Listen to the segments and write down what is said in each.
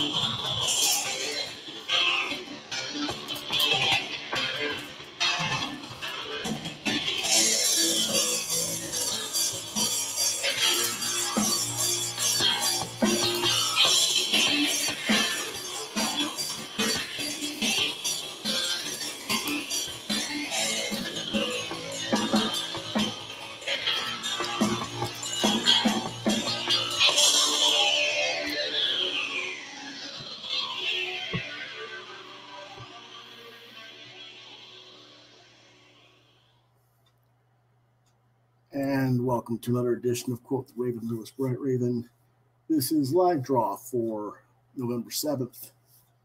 And welcome to another edition of Quoth, the Raven, Lewis Bright Raven. This is live draw for November 7th,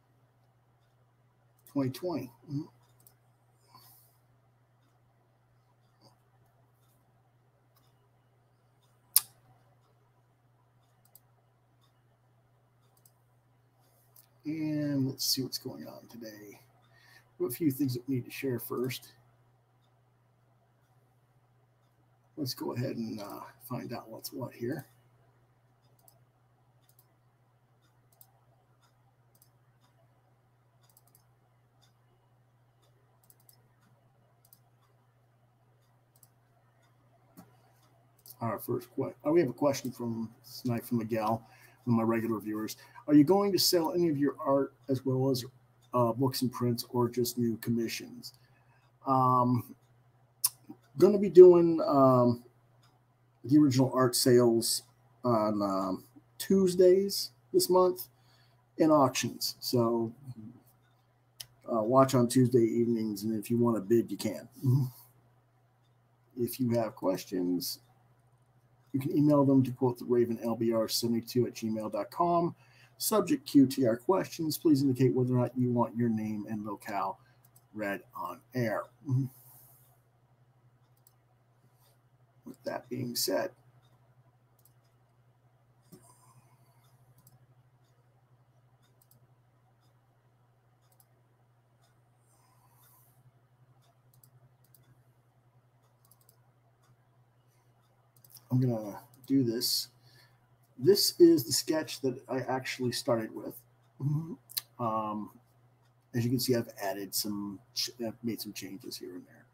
2020. And let's see what's going on today. We have a few things that we need to share first. Let's go ahead and find out what's what here. Our first question. We have a question from tonight from Miguel, one of my regular viewers. Are you going to sell any of your art as well as books and prints, or just new commissions? Going to be doing the original art sales on Tuesdays this month in auctions. So watch on Tuesday evenings, and if you want to bid, you can. If you have questions, you can email them to quotheravenlbr72@gmail.com. Subject QTR questions. Please indicate whether or not you want your name and locale read on air. With that being said, I'm going to do this. This is the sketch that I actually started with. As you can see, I've added I've made some changes here and there.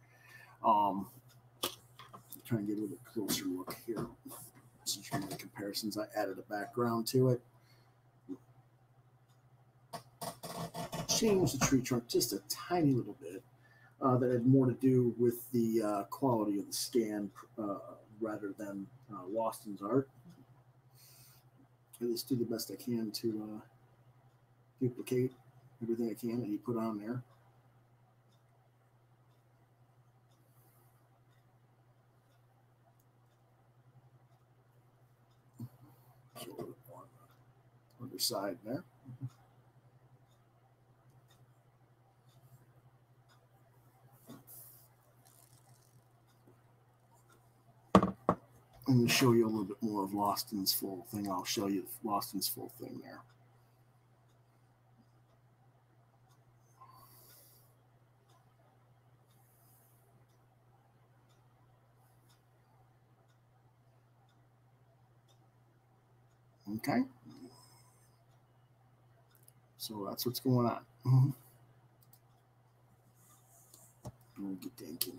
Try and get a little bit closer look here. Since you're the comparisons, I added a background to it. Changed the tree trunk just a tiny little bit. That had more to do with the quality of the scan rather than Loston's art. I just do the best I can to duplicate everything I can that he put on there. So on the other side there. I'm going to show you a little bit more of Loston's full thing. I'll show you Loston's full thing there. Okay. So that's what's going on. We'll get thinking.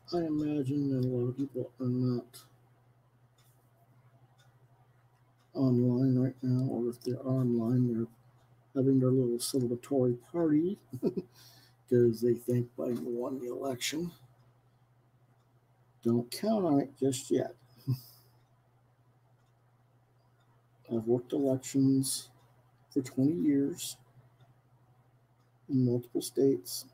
I imagine that a lot of people are not online right now, or if they're online, they're having their little celebratory party because they think Biden won the election. Don't count on it just yet. I've worked elections for 20 years in multiple states.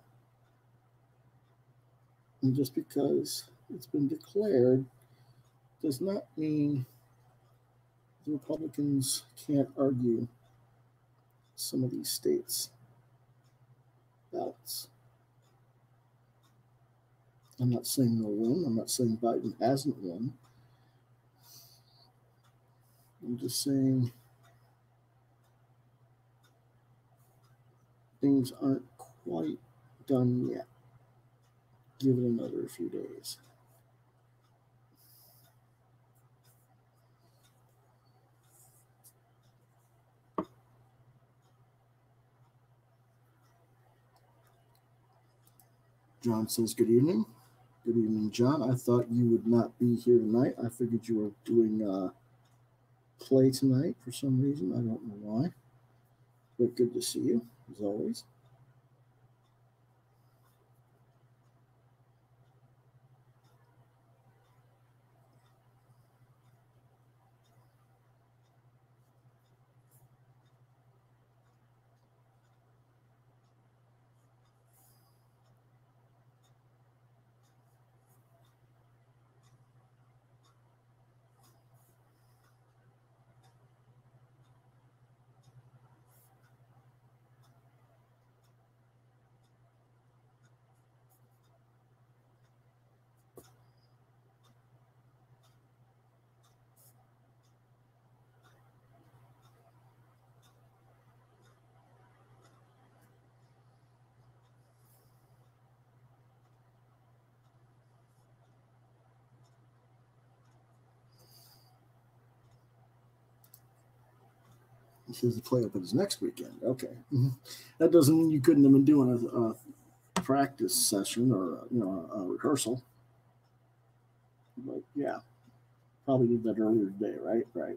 And just because it's been declared does not mean the Republicans can't argue some of these states' ballots. I'm not saying they'll win. I'm not saying Biden hasn't won. I'm just saying things aren't quite done yet. Give it another few days. John says, good evening. Good evening, John. I thought you would not be here tonight. I figured you were doing play tonight for some reason. I don't know why. But good to see you, as always. He says the play opens next weekend. Okay. That doesn't mean you couldn't have been doing a practice session or a rehearsal. But yeah, probably did that earlier today, right? Right.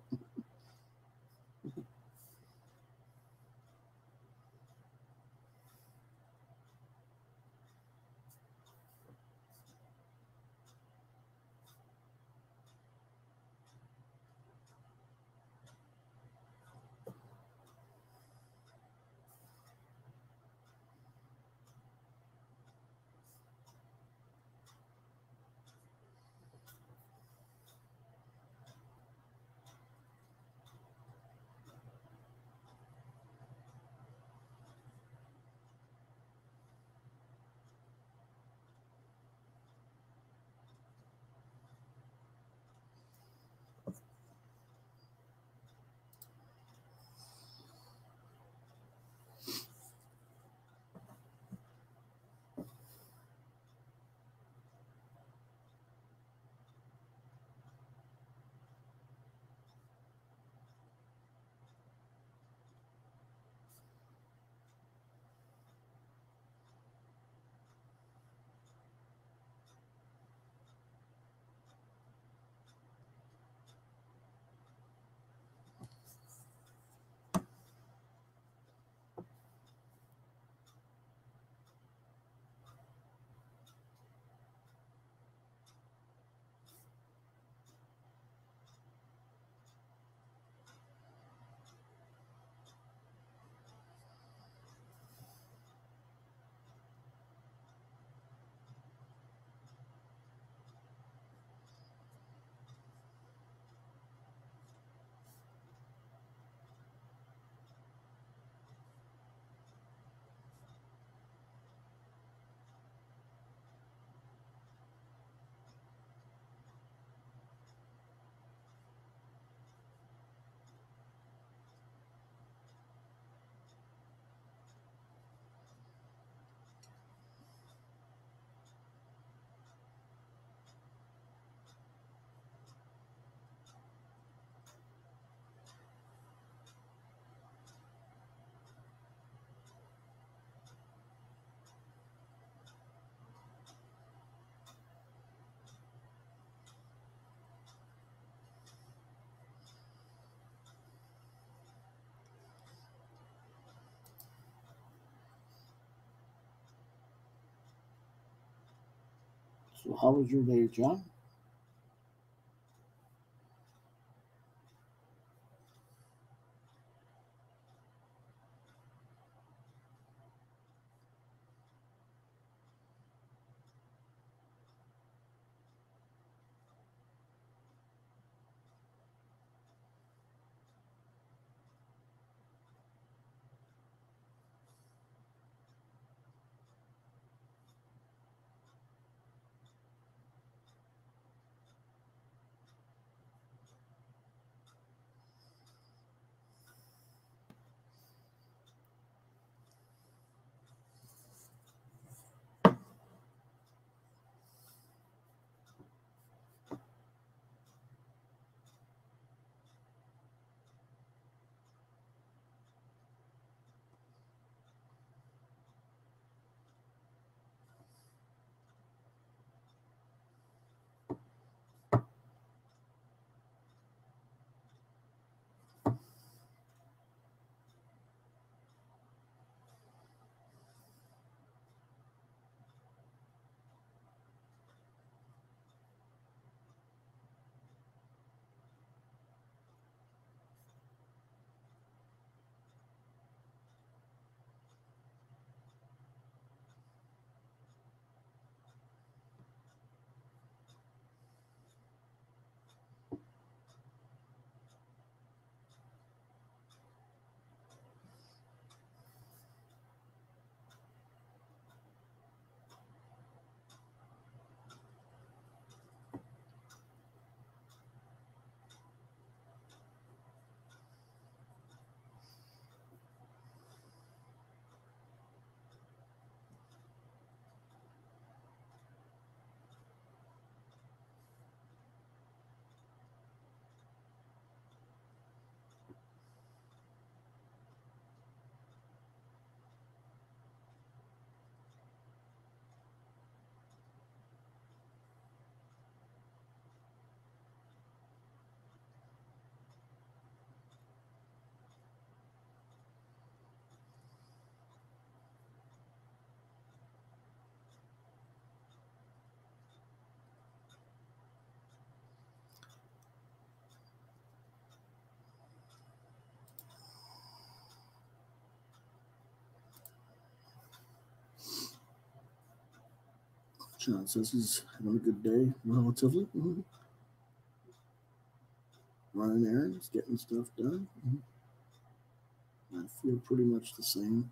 So how was your day, John? John says he's having a good day, relatively. Running errands, getting stuff done. I feel pretty much the same.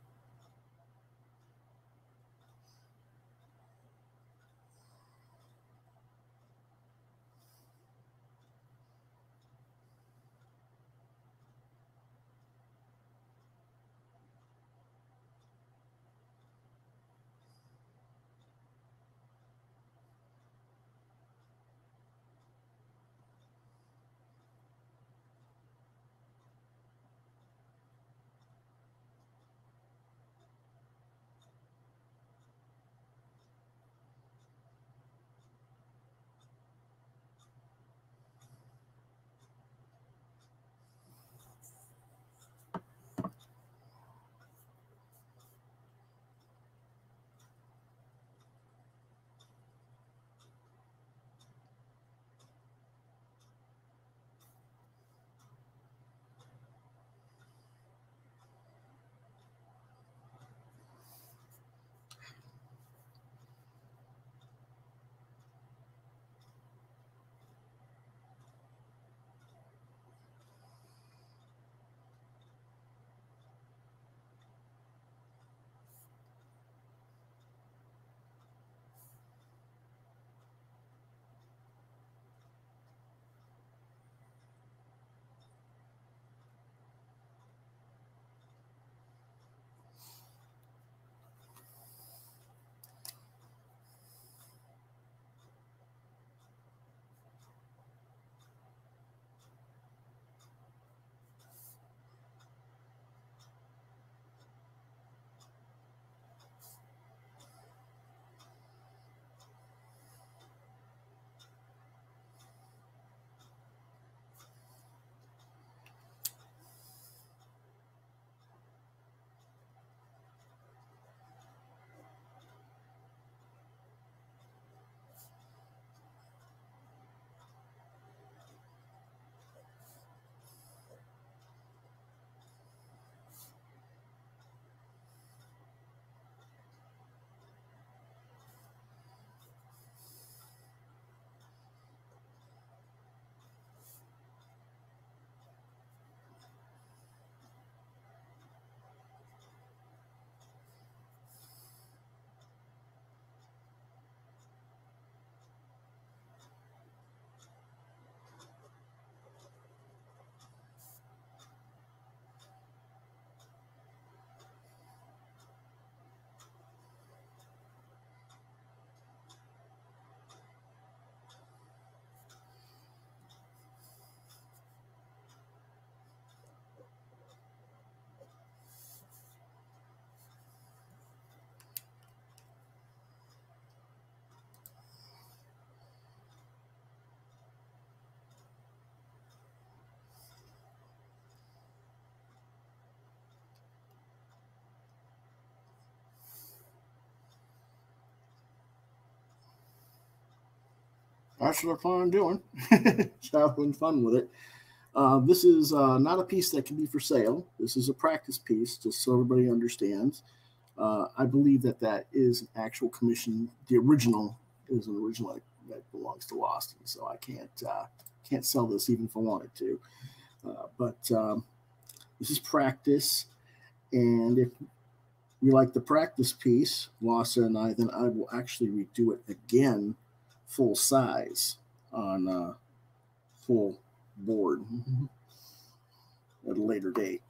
That's what I plan on doing. Just having fun with it. This is not a piece that can be for sale. This is a practice piece, just so everybody understands. I believe that is an actual commission. The original is an original that belongs to Loston, so I can't sell this even if I wanted to. But this is practice, and if you like the practice piece, Loston and I, then I will actually redo it again, full size on full board at a later date.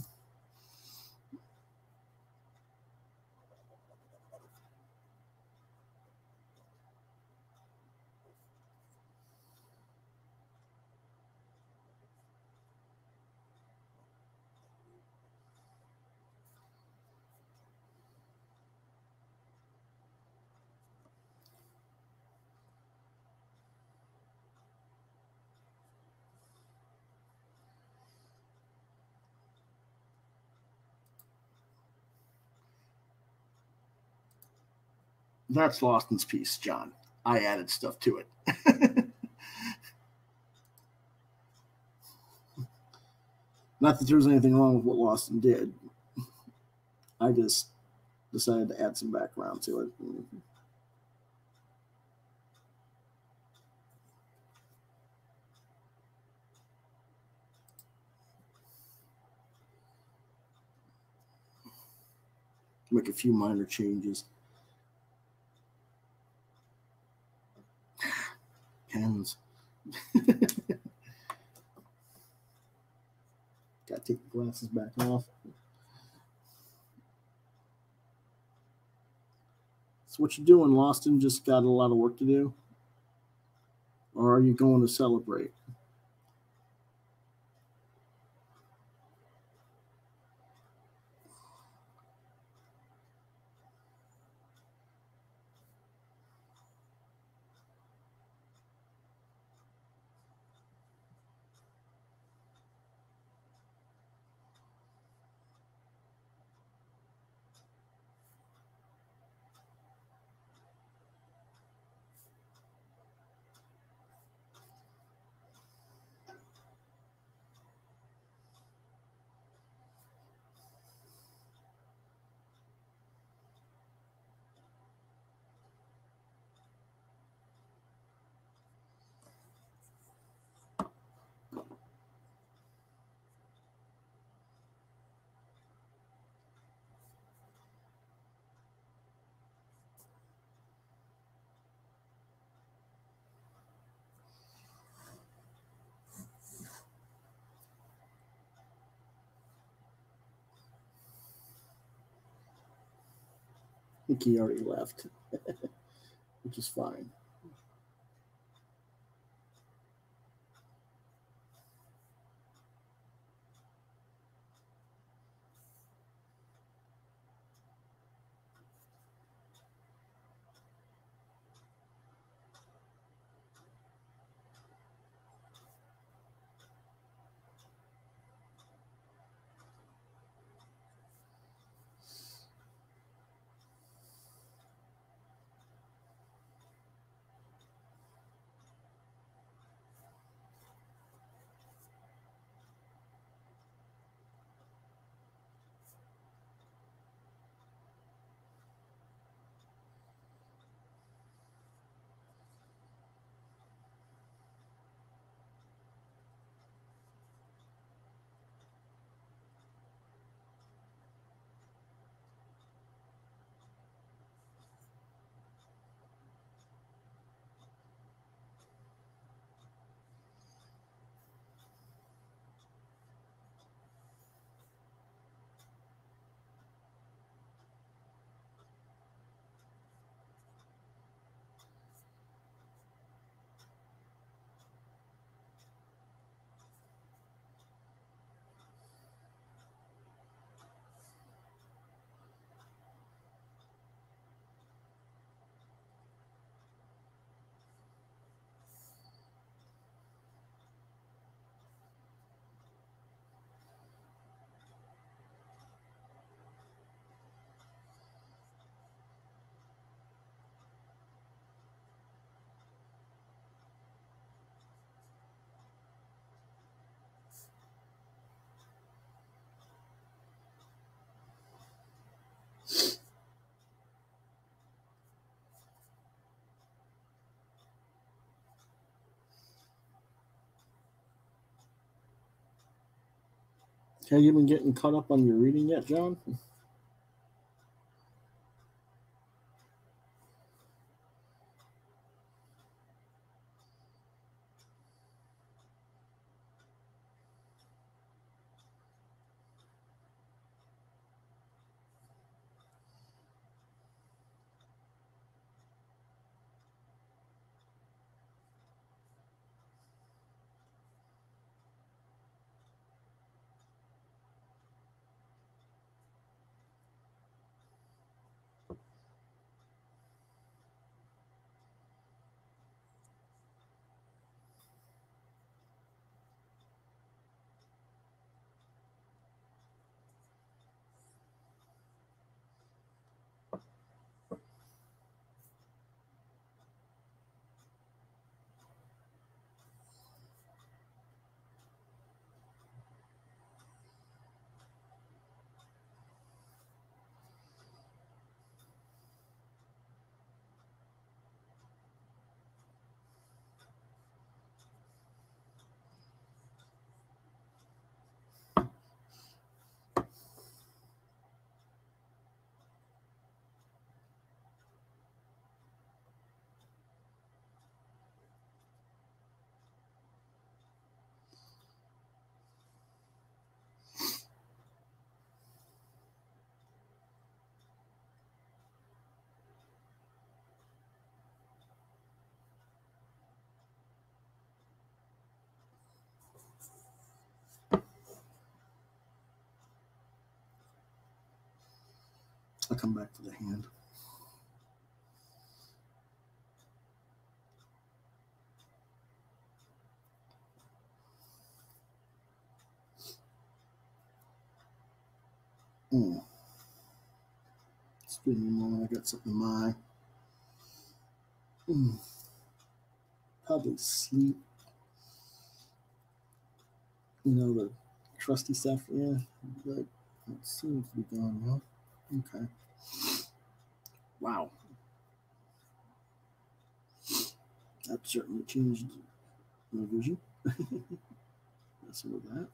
That's Loston's piece, John. I added stuff to it. Not that there's anything wrong with what Loston did. I just decided to add some background to it. Make a few minor changes. Pens. Gotta take the glasses back off. So what you doing, Loston? Just got a lot of work to do? Or are you going to celebrate? I think he already left, which is fine. Have you been getting caught up on your reading yet, John? I'll come back to the hand. Just give me a moment. I got something in mind. Probably sleep. You know, the trusty stuff. Yeah, but it seems to be gone now. Okay. Wow. That certainly changed my vision. Messing with that.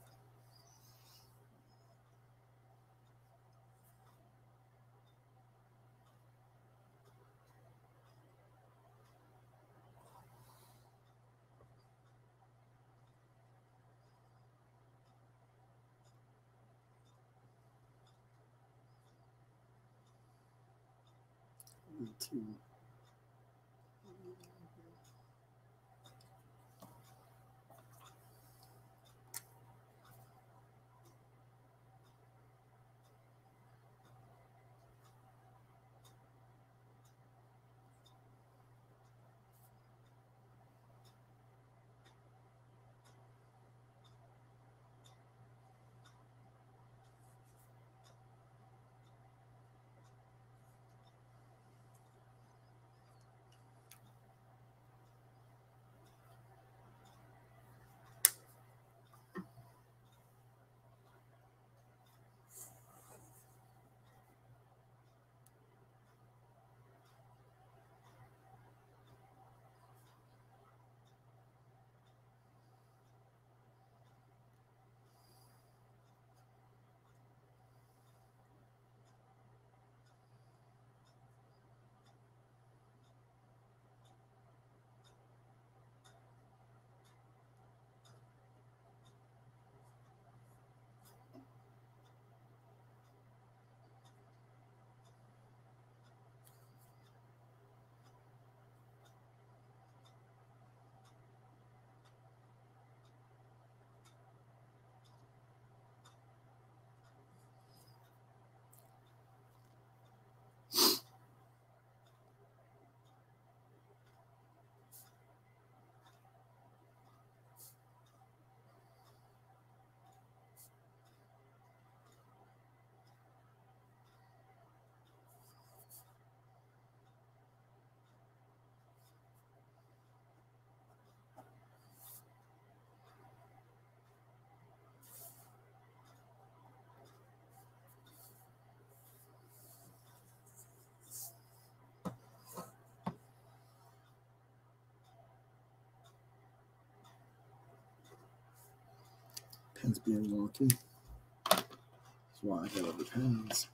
Pen's being wonky. why I got other pens.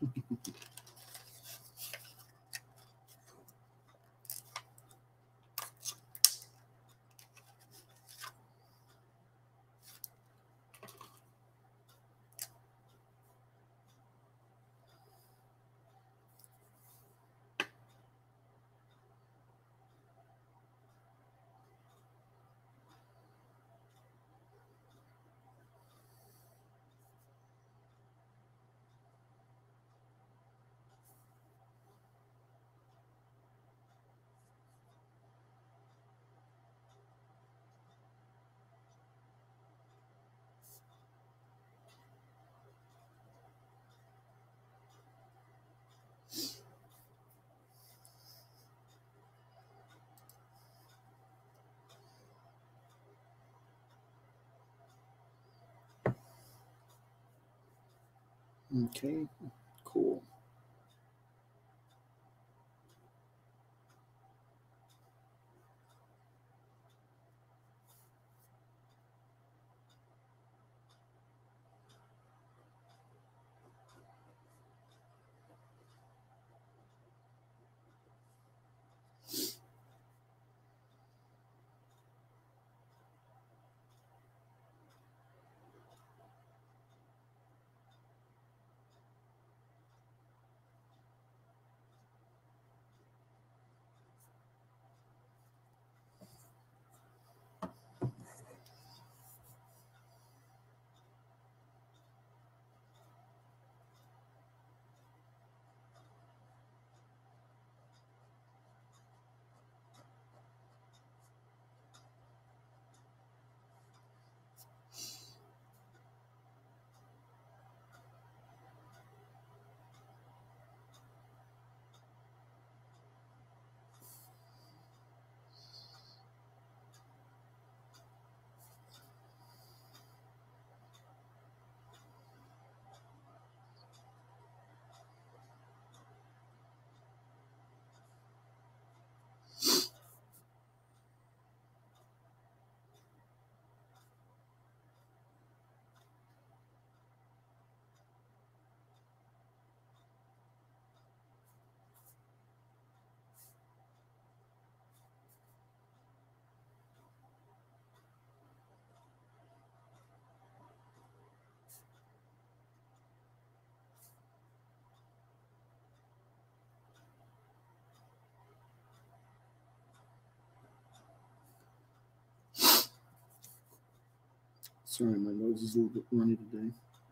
Okay, cool. Sorry, my nose is a little bit runny today.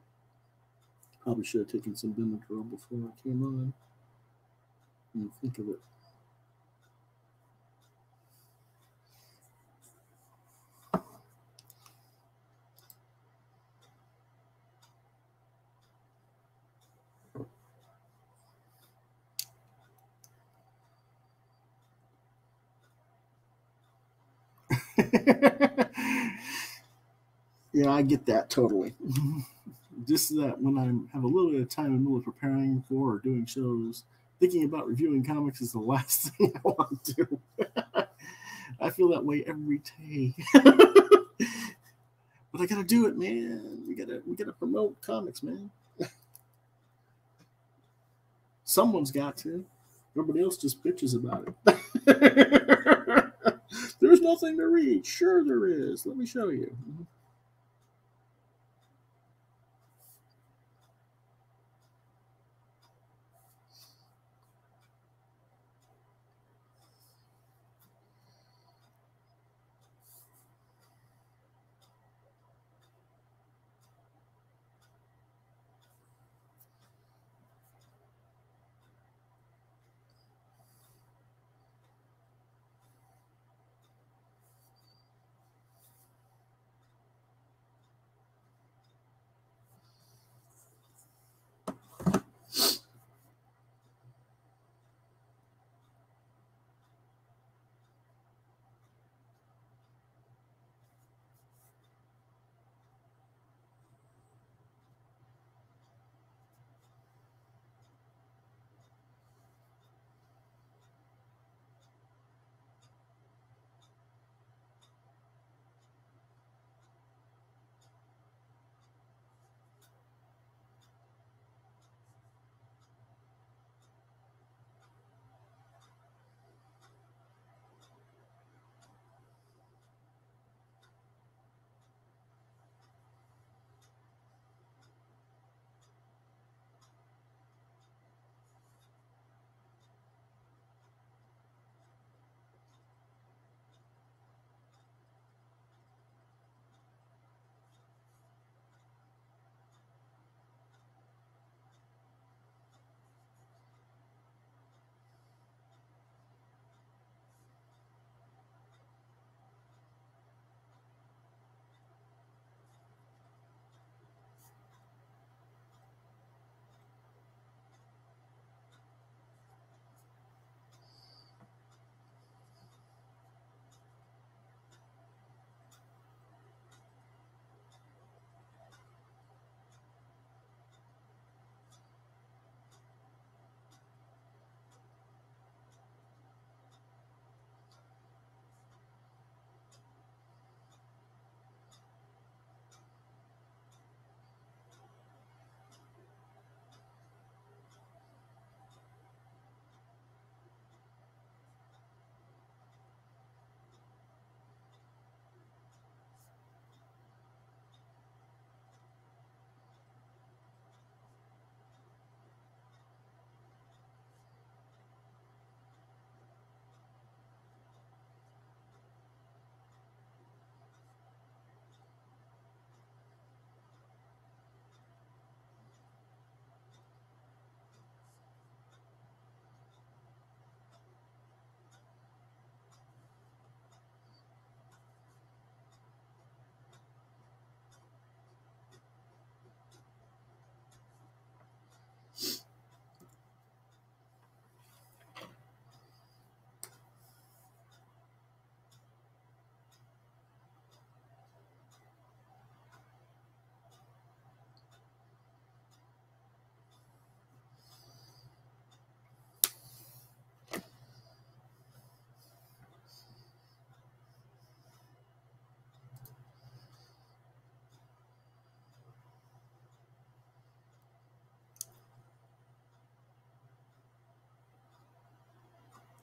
Probably should have taken some Benadryl before I came on. And think of it. Yeah, I get that totally. Just that when I have a little bit of time in the middle of preparing for or doing shows, thinking about reviewing comics is the last thing I want to do. I feel that way every day. But I gotta do it, man. We gotta promote comics, man. Someone's got to. Everybody else just bitches about it. There's nothing to read. Sure there is. Let me show you.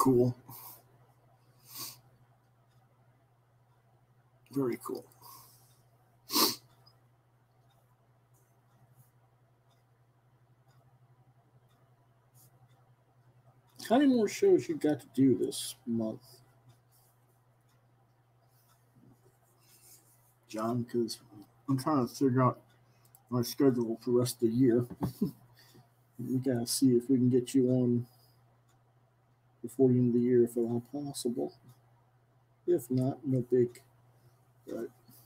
cool. Very cool. How many more shows you got to do this month, John? Because I'm trying to figure out my schedule for the rest of the year. We gotta see if we can get you on before the end of the year, if at all possible. If not, no big. But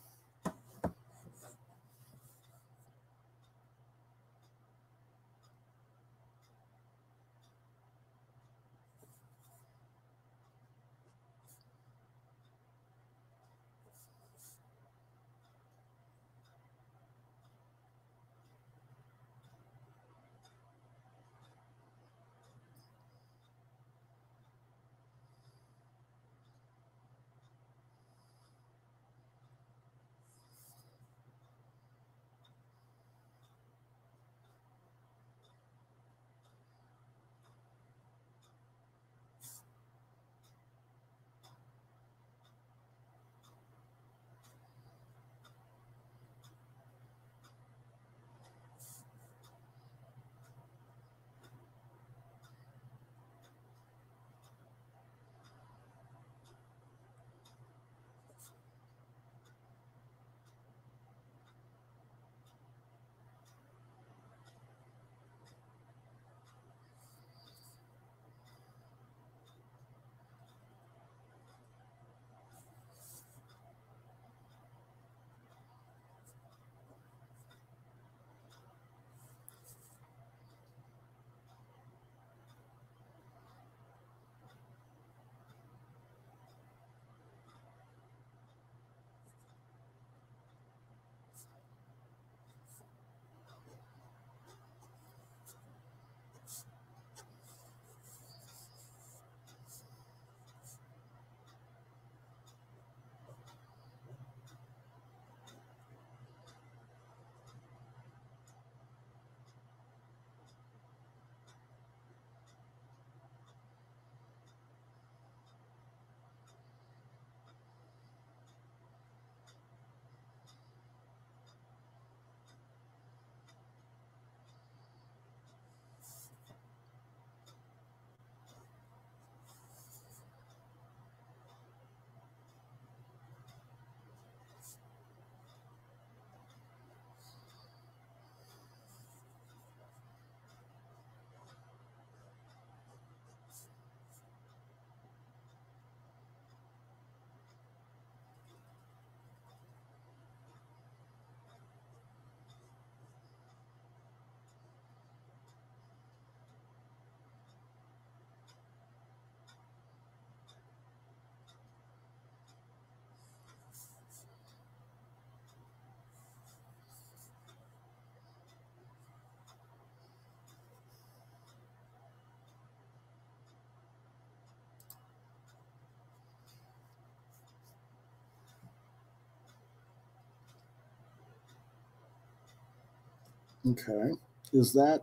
okay, is that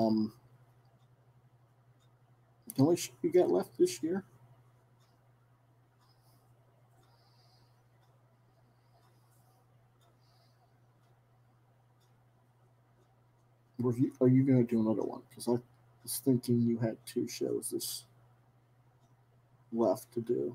the only show you got left this year? Or are you going to do another one? Because I was thinking you had two shows this left to do.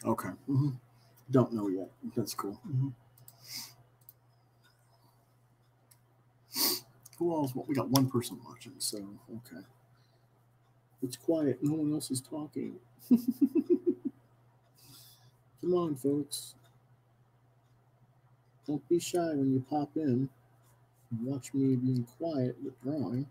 Okay. Mm-hmm. Don't know yet. That's cool. Mm-hmm. Who else? Well, we got one person watching, so okay. It's quiet. No one else is talking. Come on, folks. Don't be shy when you pop in. Watch me being quiet but drawing.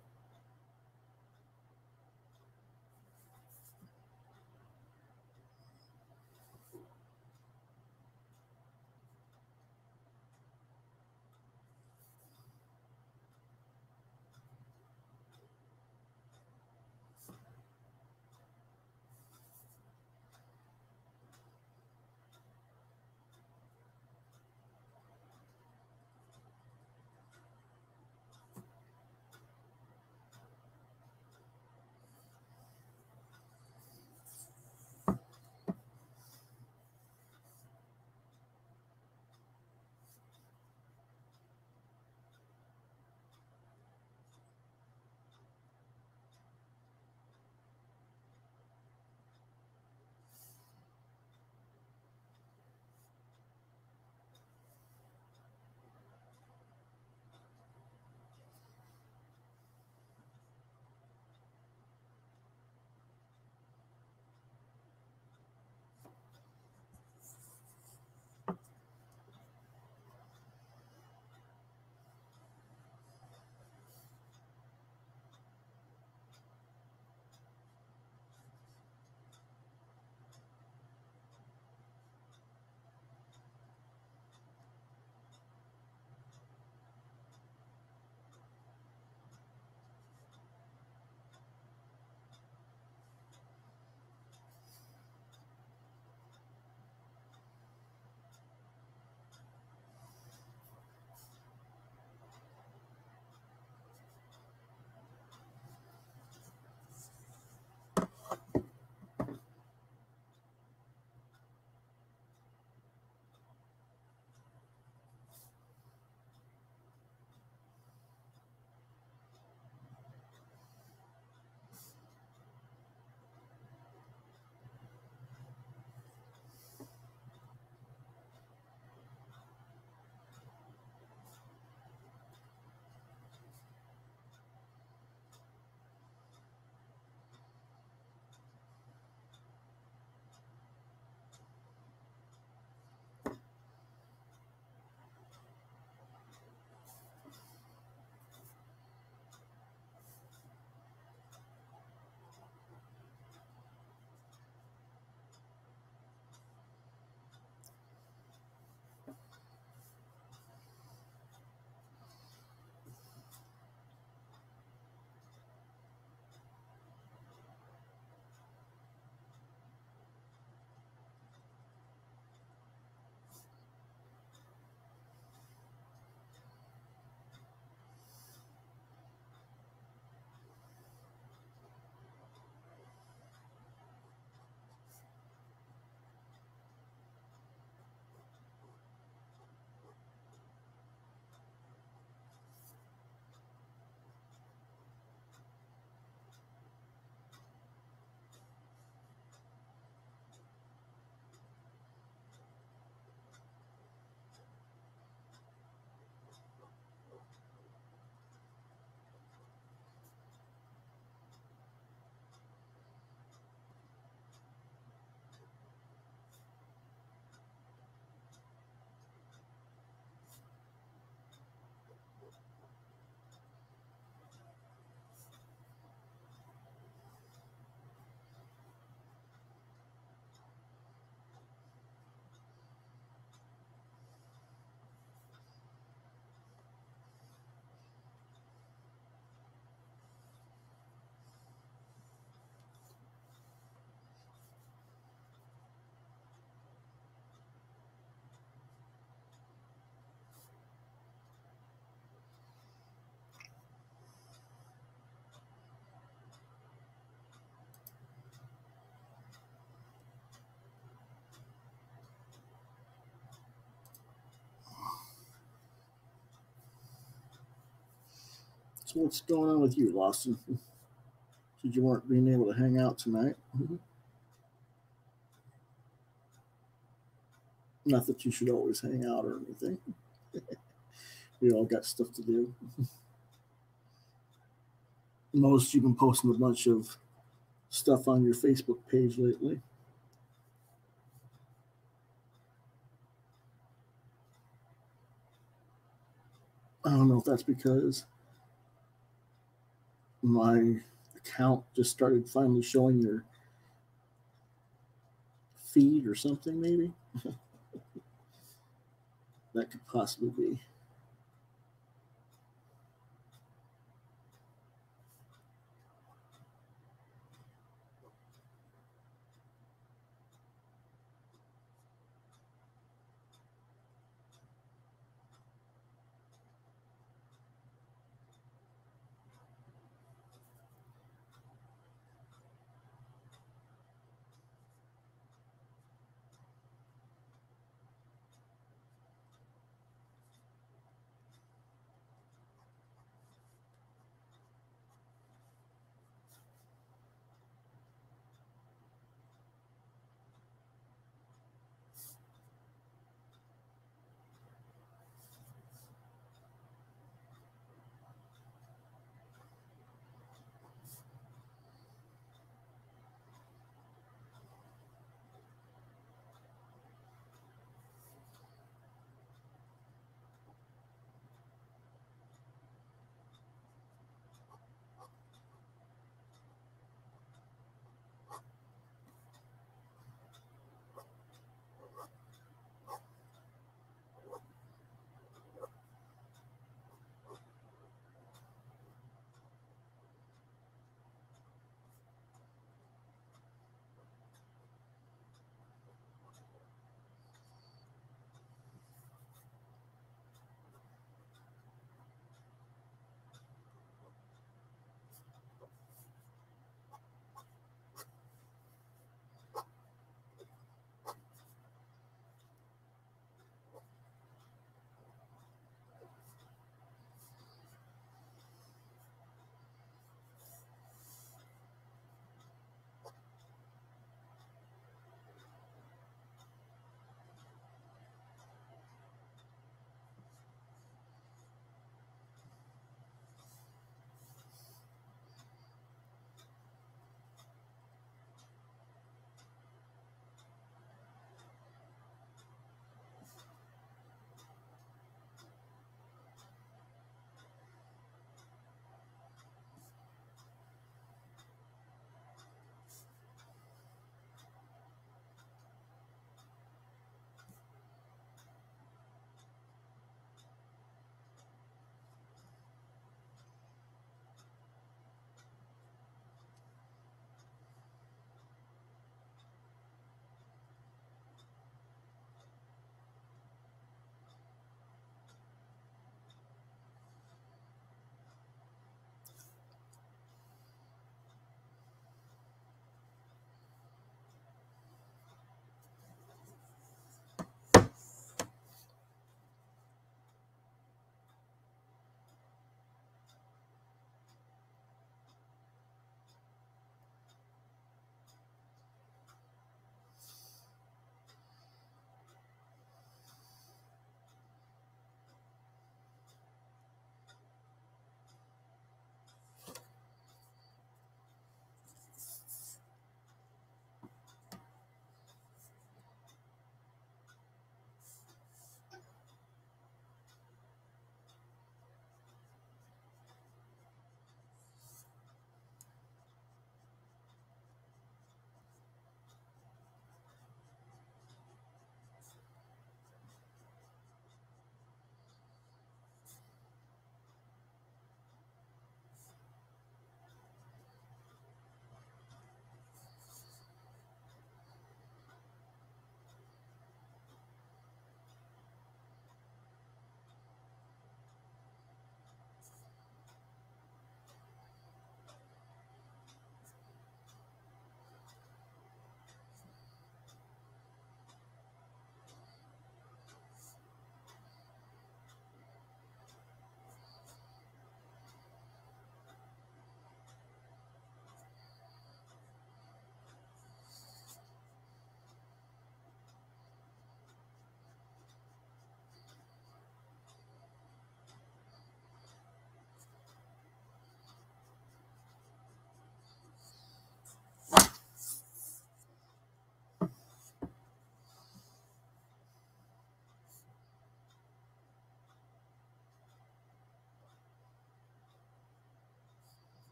So what's going on with you, Loston? Said you weren't being able to hang out tonight. Not that you should always hang out or anything. We all got stuff to do. Noticed you've been posting a bunch of stuff on your Facebook page lately. I don't know if that's because my account just started finally showing your feed or something, maybe. That could possibly be.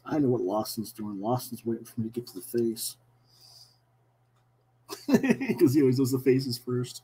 I know what Lawson's doing. Lawson's waiting for me to get to the face. Because he always does the faces first.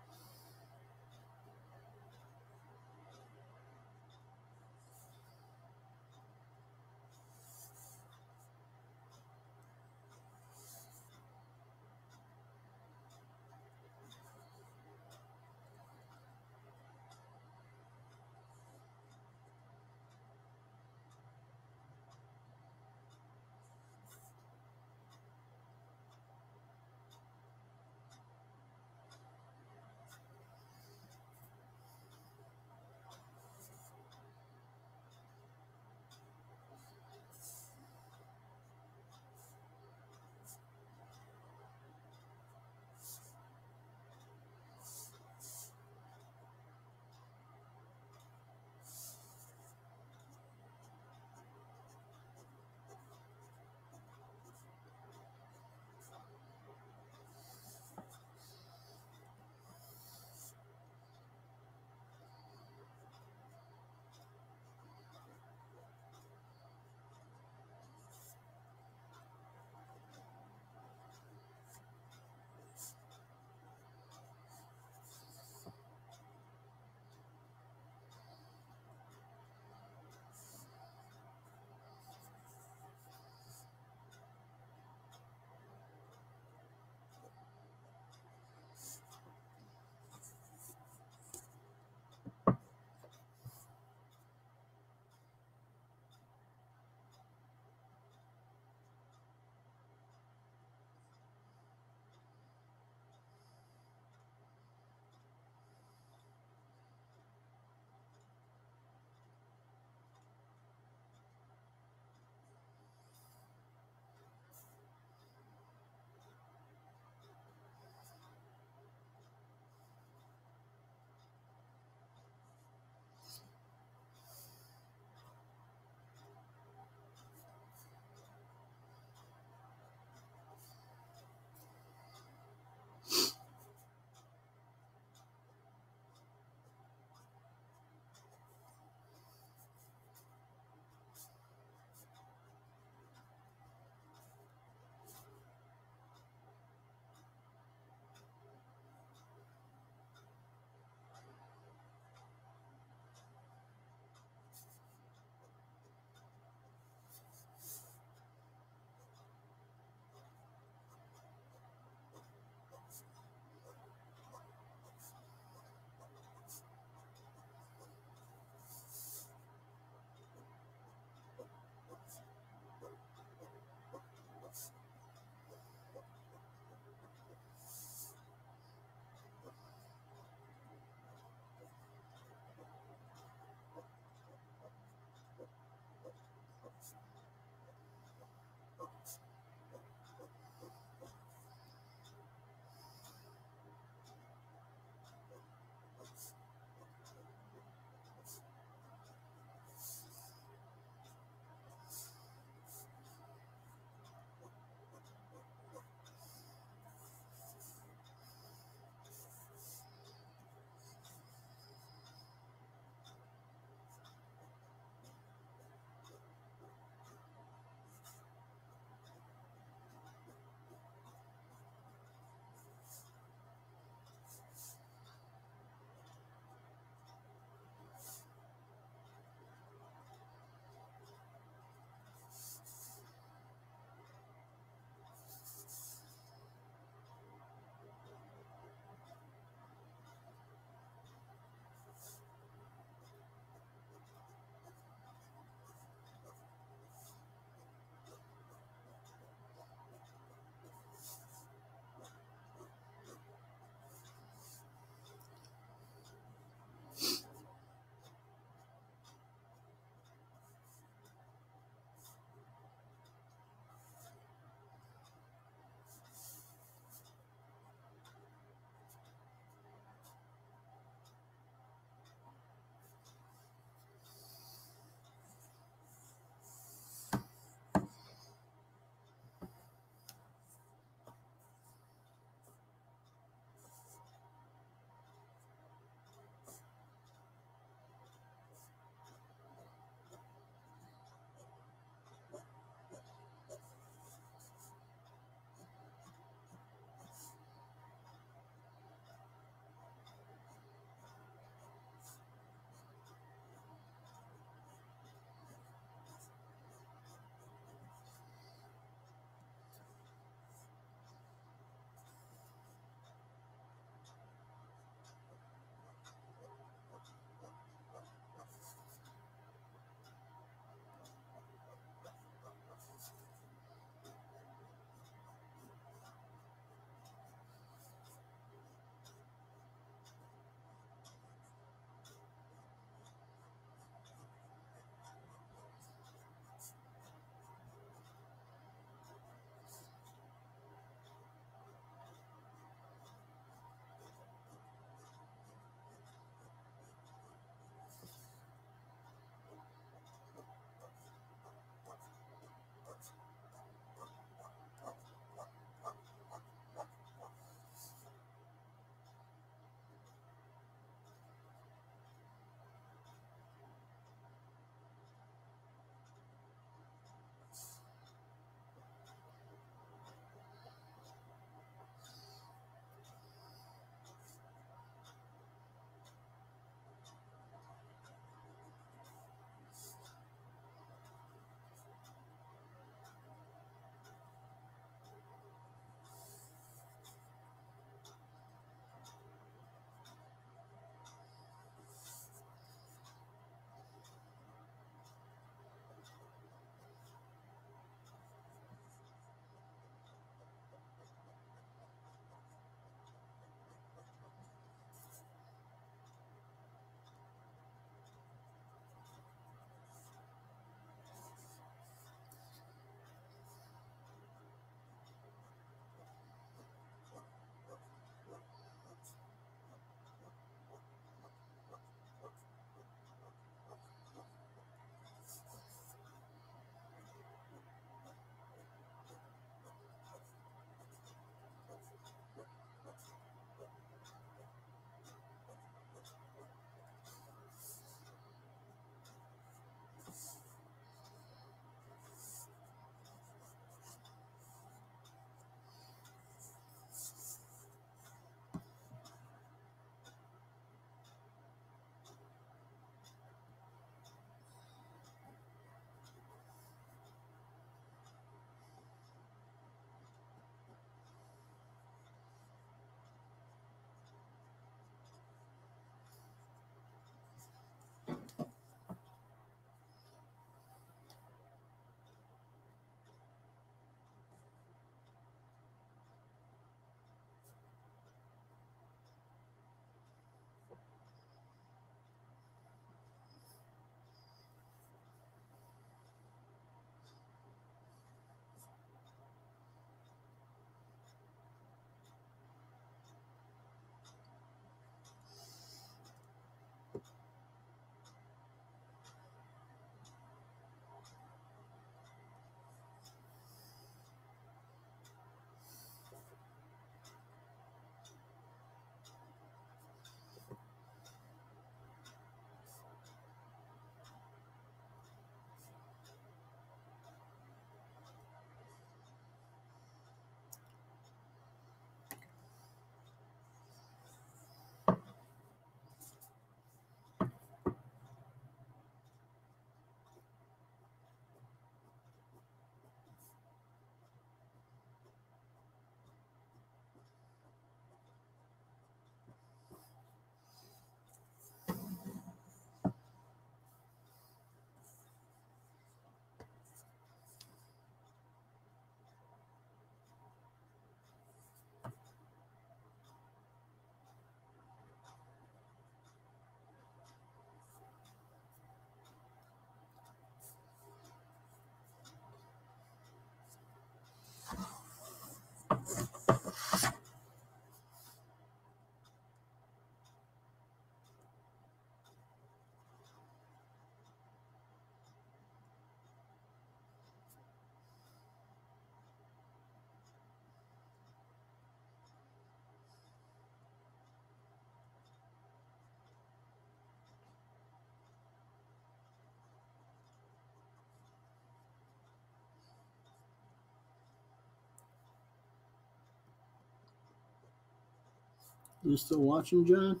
You still watching, John?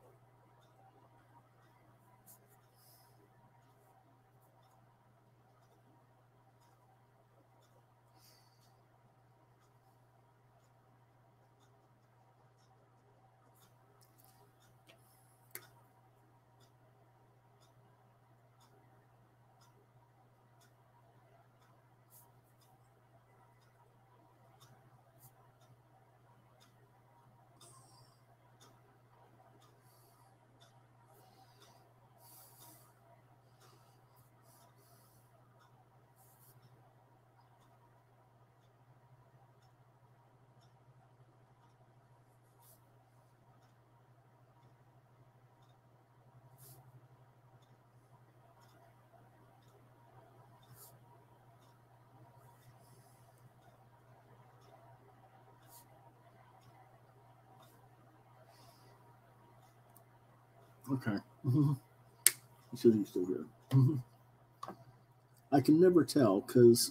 Okay. He says he's still here. I can never tell because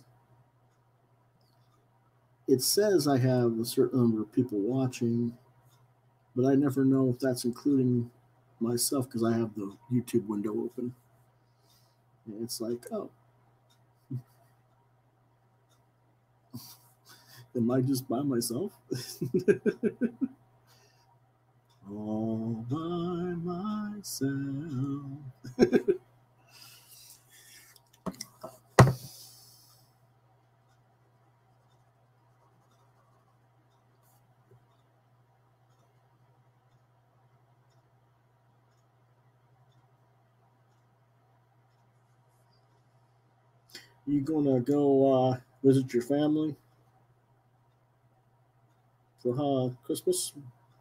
it says I have a certain number of people watching, but I never know if that's including myself because I have the YouTube window open. And it's like, oh, am I just by myself? All by myself. You gonna go visit your family for Christmas?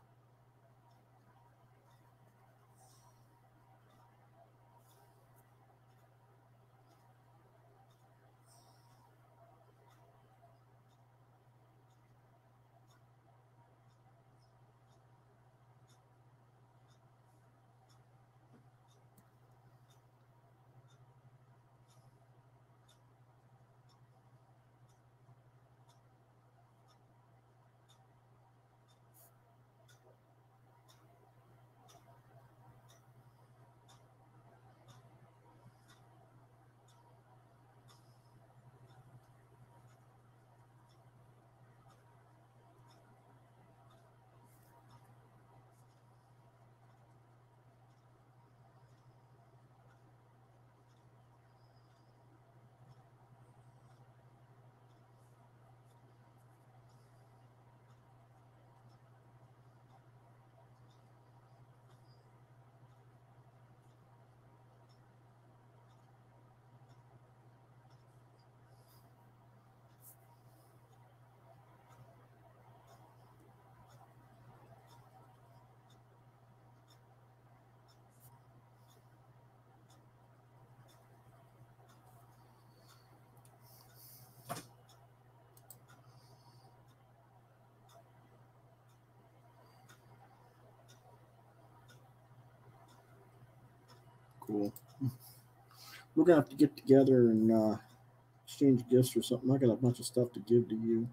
Cool. We're gonna have to get together and exchange gifts or something. I got a bunch of stuff to give to you.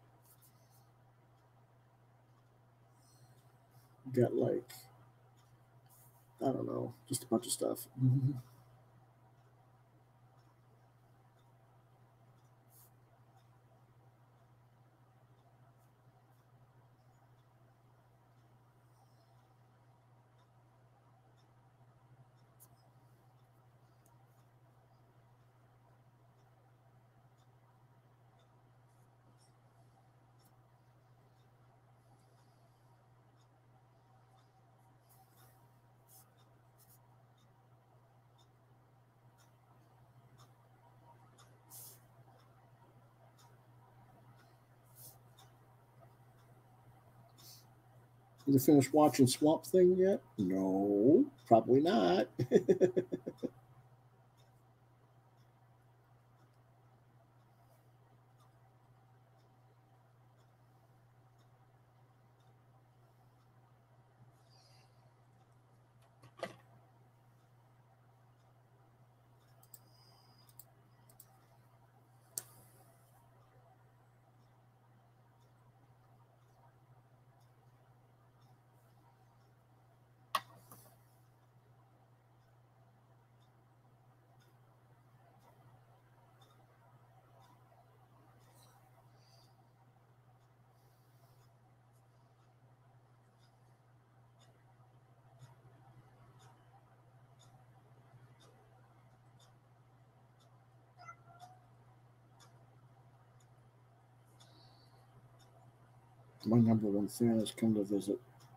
Got like, I don't know, just a bunch of stuff. You finished watching Swamp Thing yet? No, probably not. My number one fan has come to visit.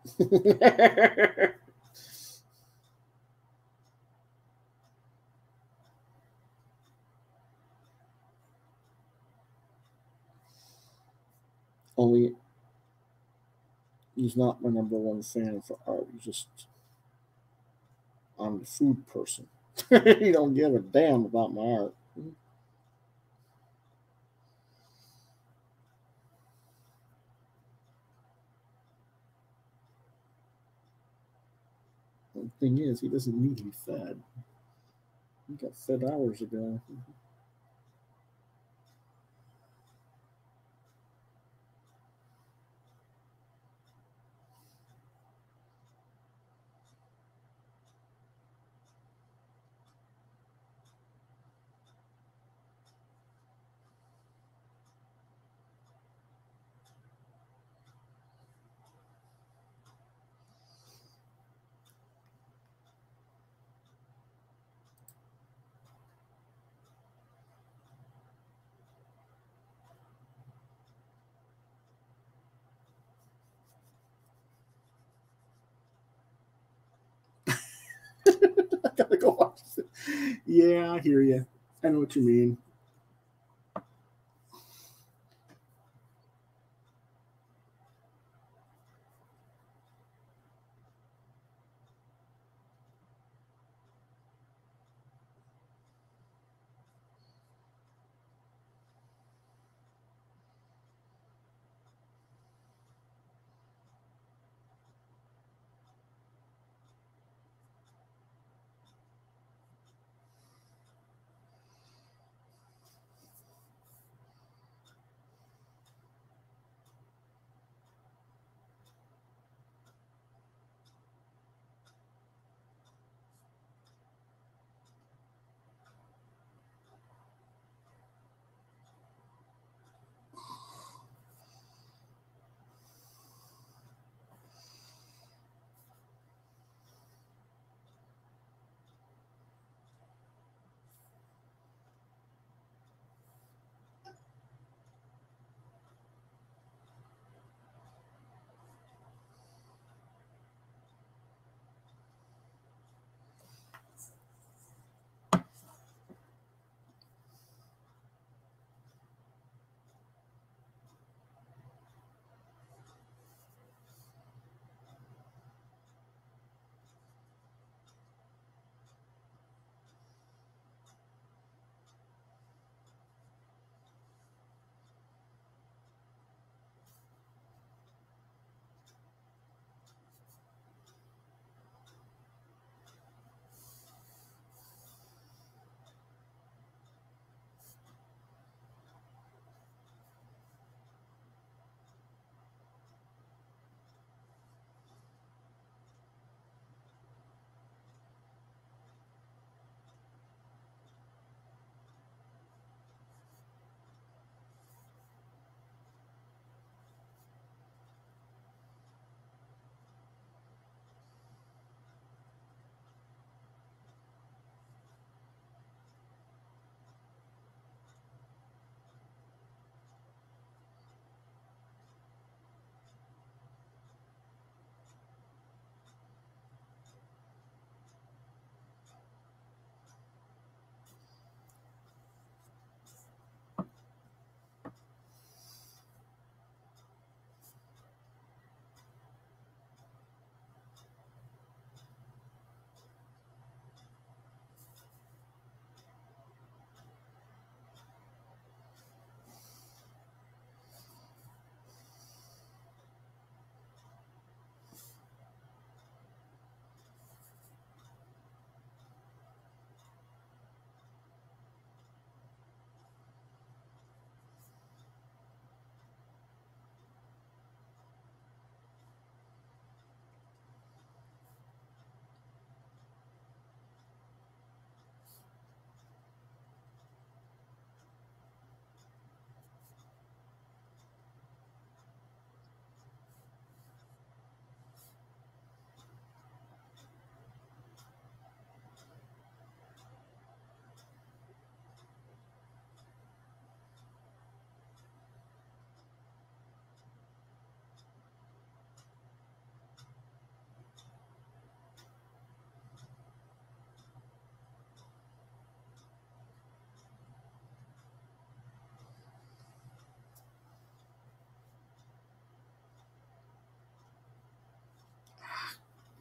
Only he's not my number one fan for art. He's just I'm the food person. He don't give a damn about my art. The thing is, he doesn't need to be fed. He got fed hours ago. I gotta go watch it. Yeah, I hear you. I know what you mean.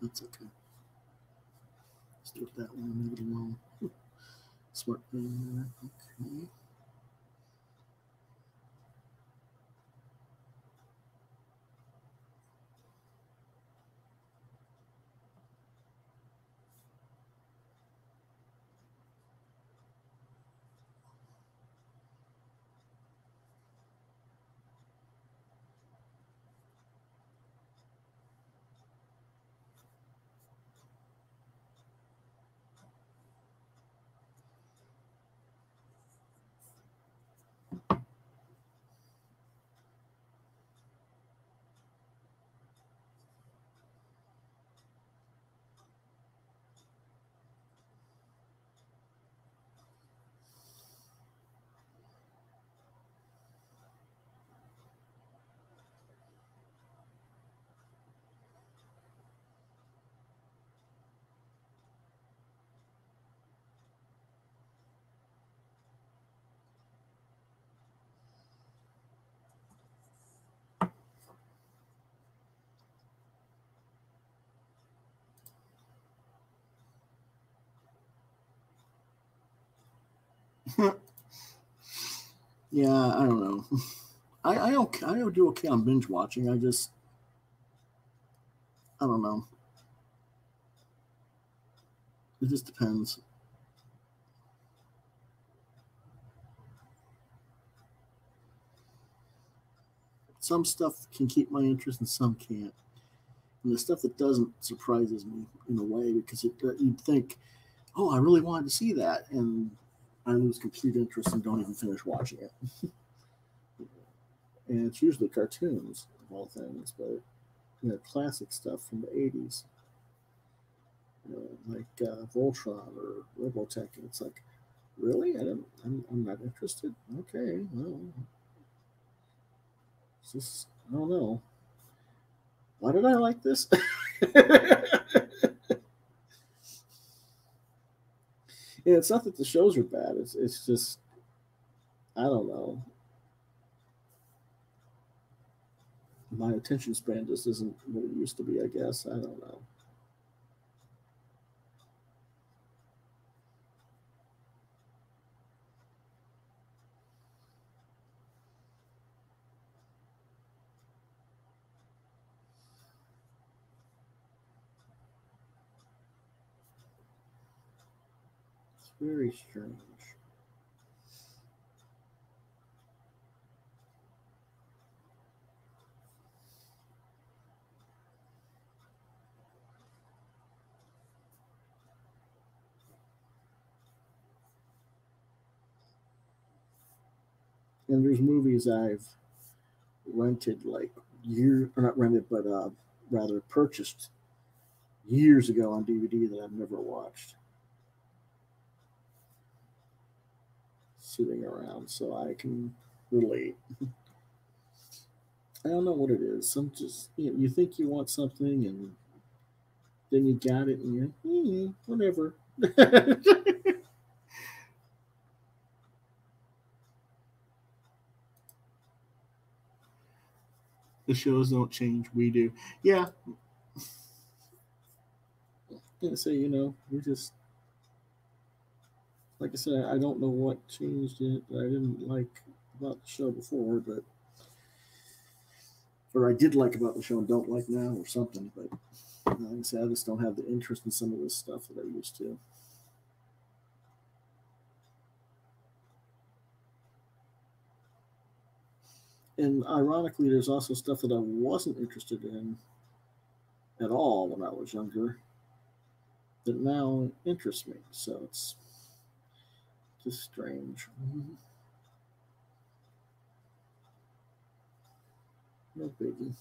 That's okay. Let's do it that one. Leave it alone. Smart thing there. Okay. Yeah, I don't know. I don't do okay on binge watching. I don't know. It just depends. Some stuff can keep my interest and some can't. And the stuff that doesn't surprises me in a way because you'd think, oh, I really wanted to see that, and I lose complete interest and don't even finish watching it. And it's usually cartoons of all things, but classic stuff from the '80s, like Voltron or Robotech, and it's like, really, I'm not interested. Okay, well, it's just I don't know. Why did I like this? Yeah, it's not that the shows are bad. It's just I don't know. My attention span just isn't what it used to be. I guess I don't know. It's very strange. And there's movies I've rented like years, or not rented, but rather purchased years ago on DVD that I've never watched, sitting around, so I can relate. I don't know what it is. Some just you think you want something, and then you got it, and you're whatever. The shows don't change, we do. Yeah, so we just like I said, I don't know what changed it that I didn't like about the show before, but or I did like about the show and don't like now, or something. But like I said, I just don't have the interest in some of this stuff that I used to. And ironically, there's also stuff that I wasn't interested in at all when I was younger that now interests me. So it's just strange. No biggie.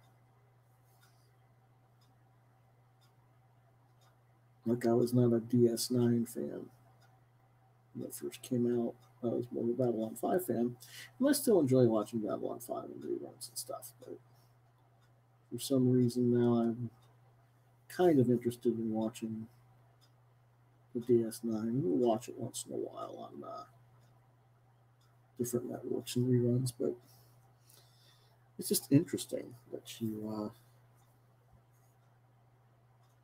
Like I was not a DS9 fan when it first came out. I was more of a Babylon 5 fan. And I still enjoy watching Babylon 5 and reruns and stuff. But for some reason now I'm kind of interested in watching the DS9. We'll watch it once in a while on different networks and reruns, but it's just interesting that you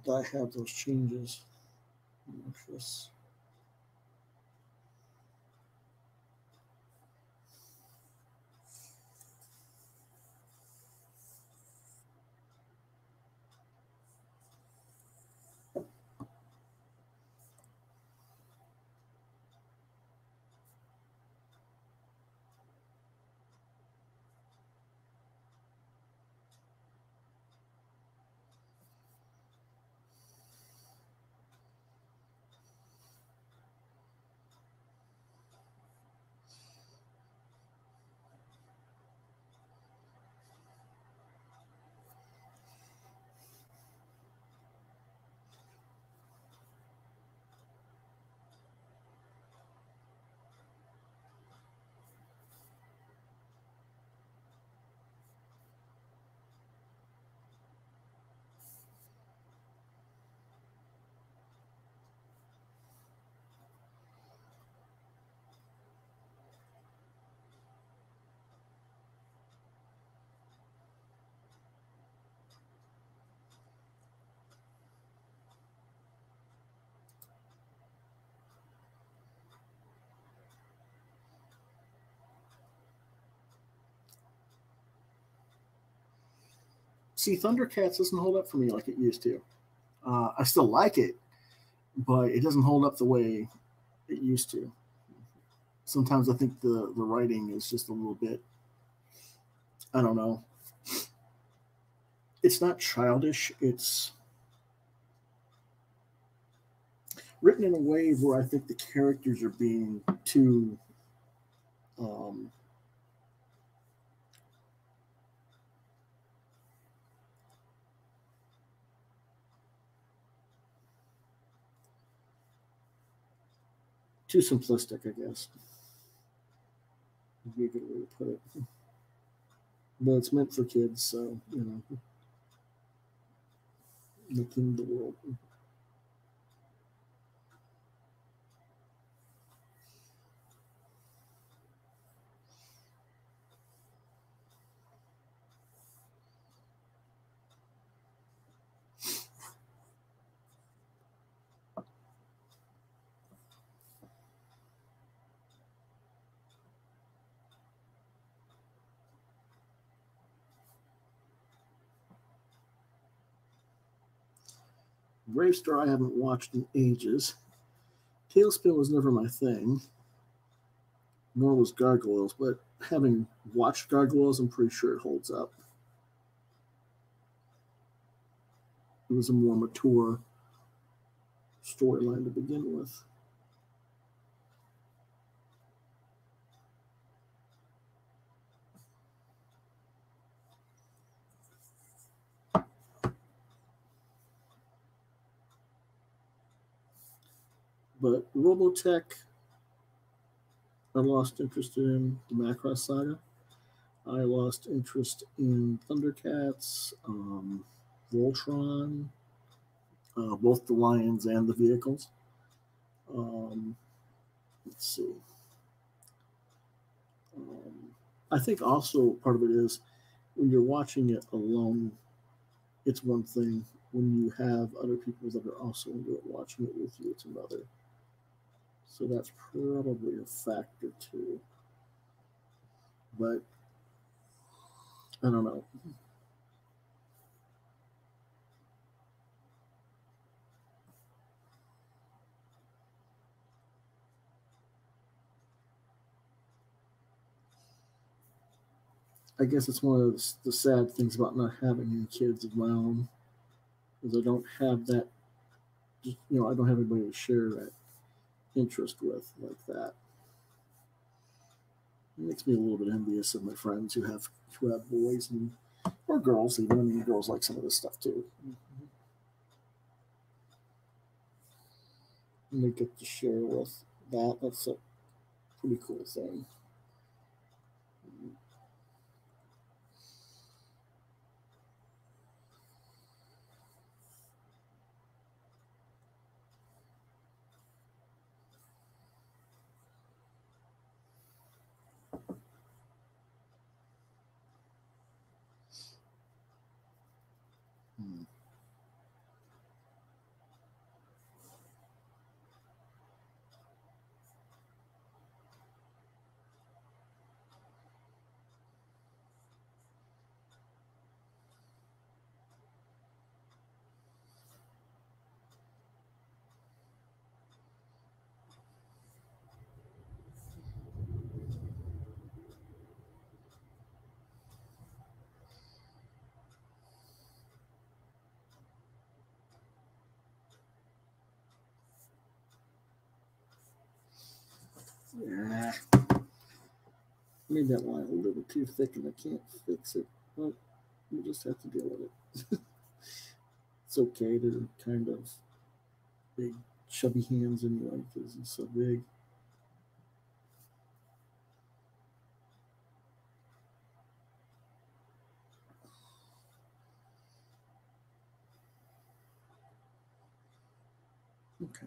that I have those changes. This. See, Thundercats doesn't hold up for me like it used to. I still like it, but it doesn't hold up the way it used to. Sometimes I think the writing is just a little bit, I don't know. It's not childish. It's written in a way where I think the characters are being too um, too simplistic, I guess. Would be a good way to put it. But it's meant for kids, so the king of the world. Bravestar I haven't watched in ages. Tailspin was never my thing, nor was Gargoyles, but having watched Gargoyles, I'm pretty sure it holds up. It was a more mature storyline to begin with. But Robotech, I lost interest in the Macross saga. I lost interest in Thundercats, Voltron, both the lions and the vehicles. Let's see. I think also part of it is when you're watching it alone, it's one thing. When you have other people that are also into it watching it with you, it's another. So that's probably a factor too. But I don't know. I guess it's one of the sad things about not having any kids of my own, is I don't have that. I don't have anybody to share that interest with like that. It makes me a little bit envious of my friends who have boys or girls even. I mean, girls like some of this stuff too. And they get to share with that. That's a pretty cool thing. Yeah. Made that line a little too thick and I can't fix it. But we'll just have to deal with it. It's okay. They're kind of big, chubby hands anyway because he's so big. Okay.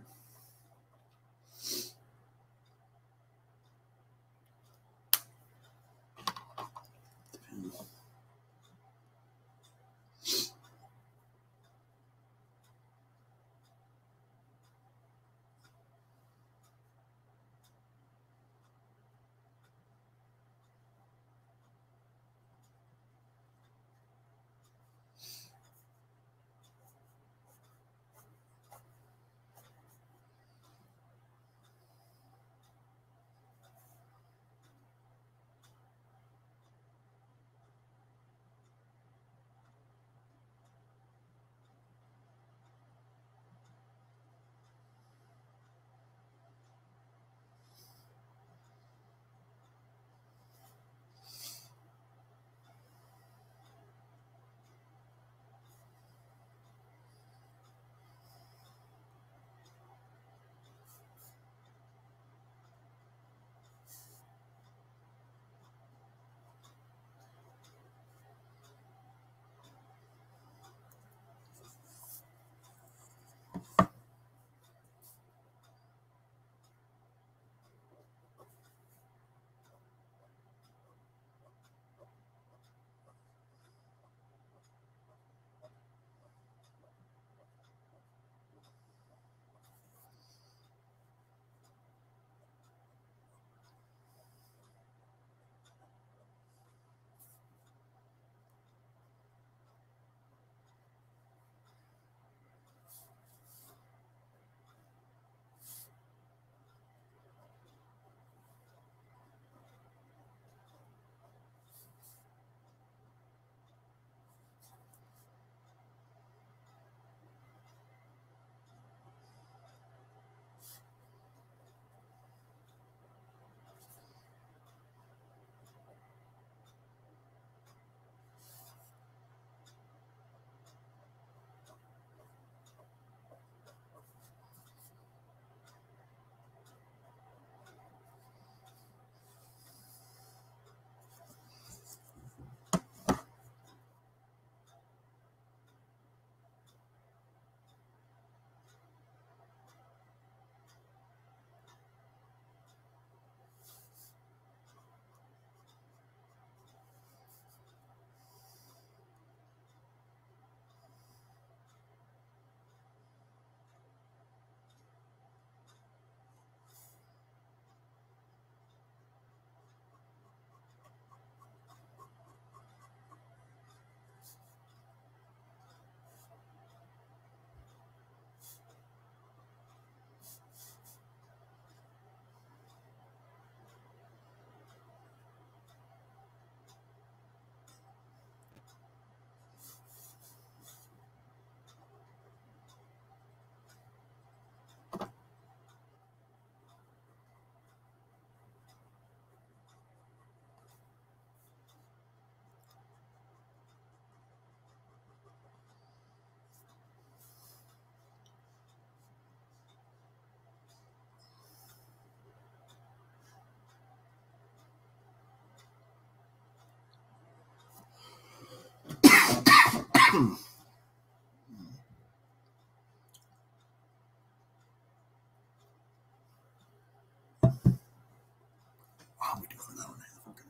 We do an hour and a half. Okay.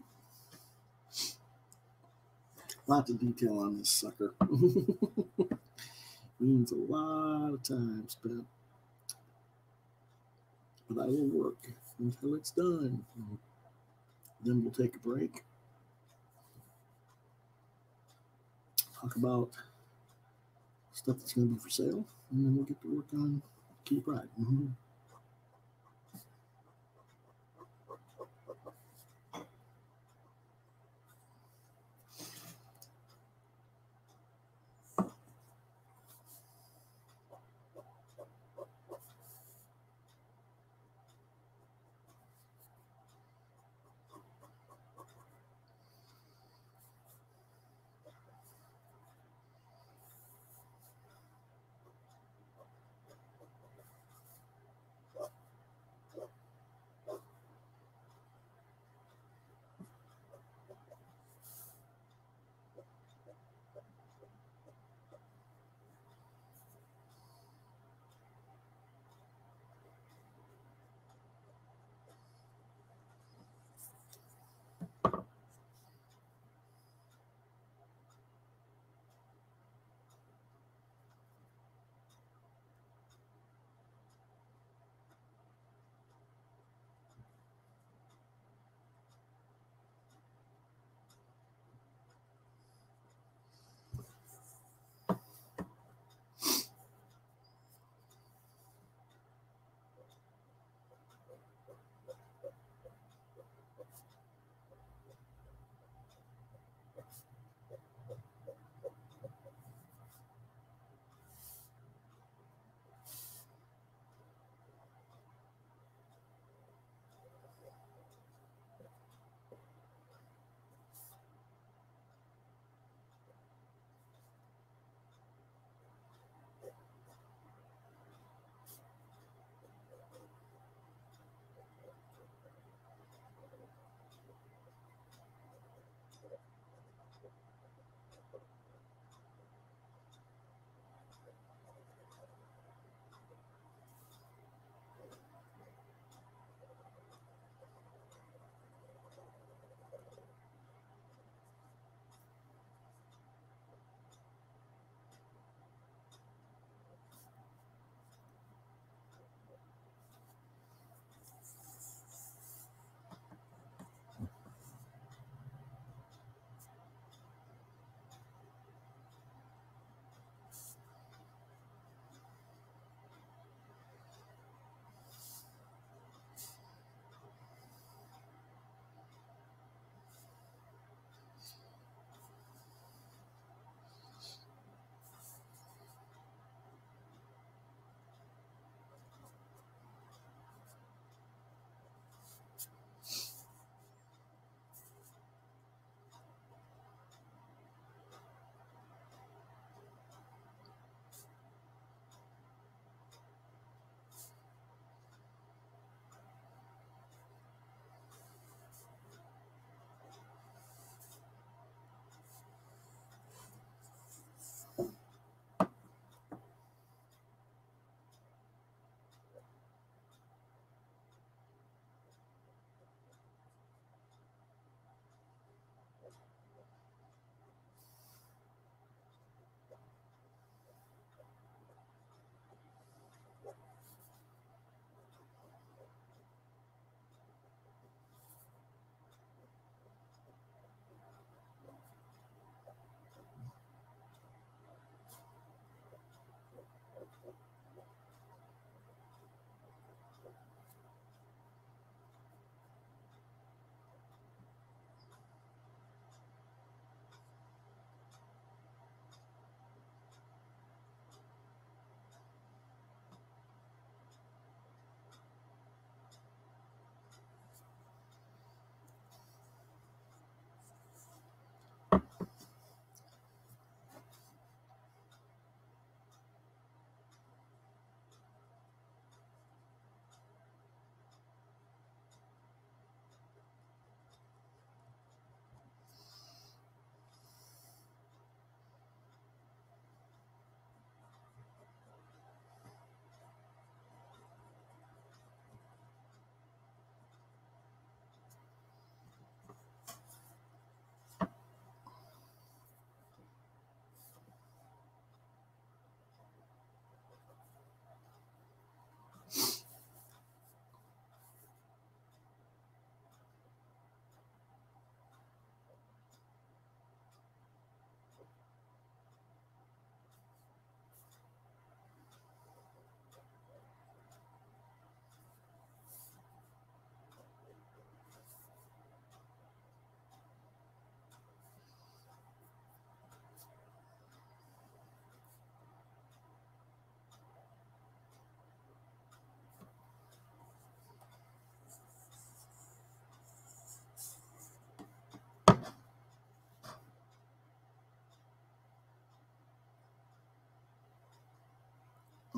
Lots of detail on this sucker. Means a lot of time spent. But I will work until it's done. Then we'll take a break. Talk about stuff that's going to be for sale. And then we'll get to work on Kitty Pryde. Mm-hmm.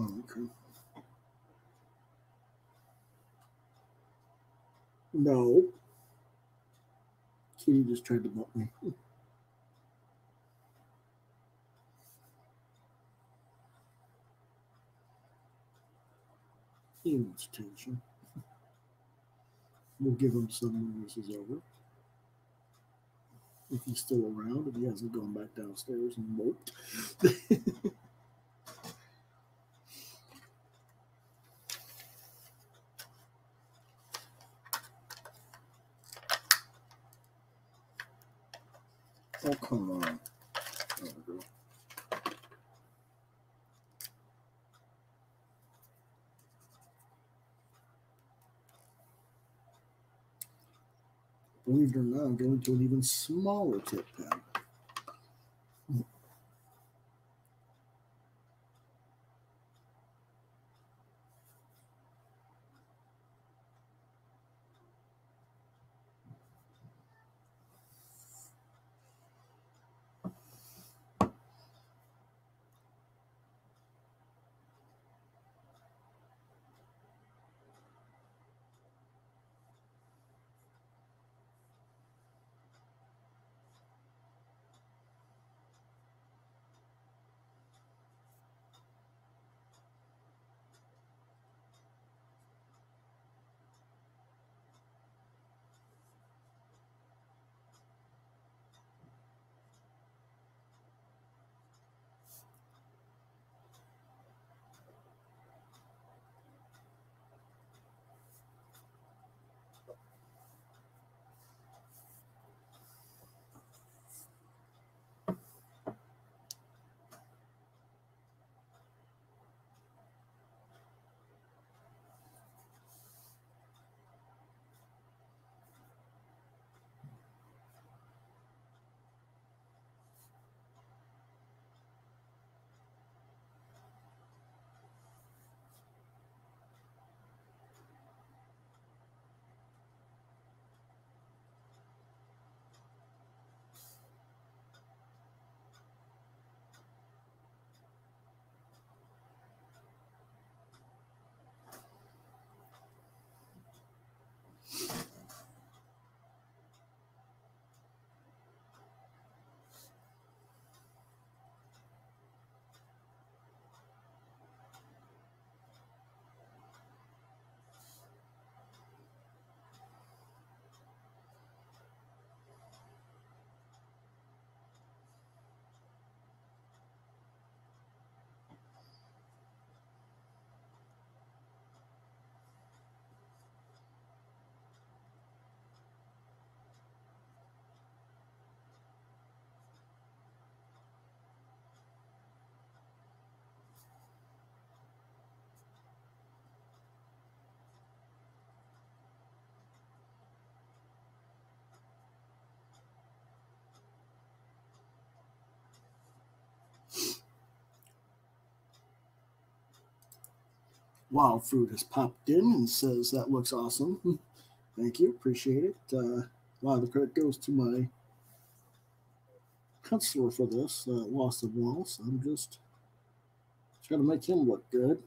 Oh, okay. No. Kitty just tried to bump me. He wants attention. We'll give him some when this is over. If he's still around, if he hasn't gone back downstairs and moped. Oh, come on. There we go. Believe it or not, I'm going to an even smaller tip pen. Wild Fruit has popped in and says that looks awesome. Thank you, appreciate it. Wow, the credit goes to my counselor for this, Loston Wallace. I'm just trying to make him look good.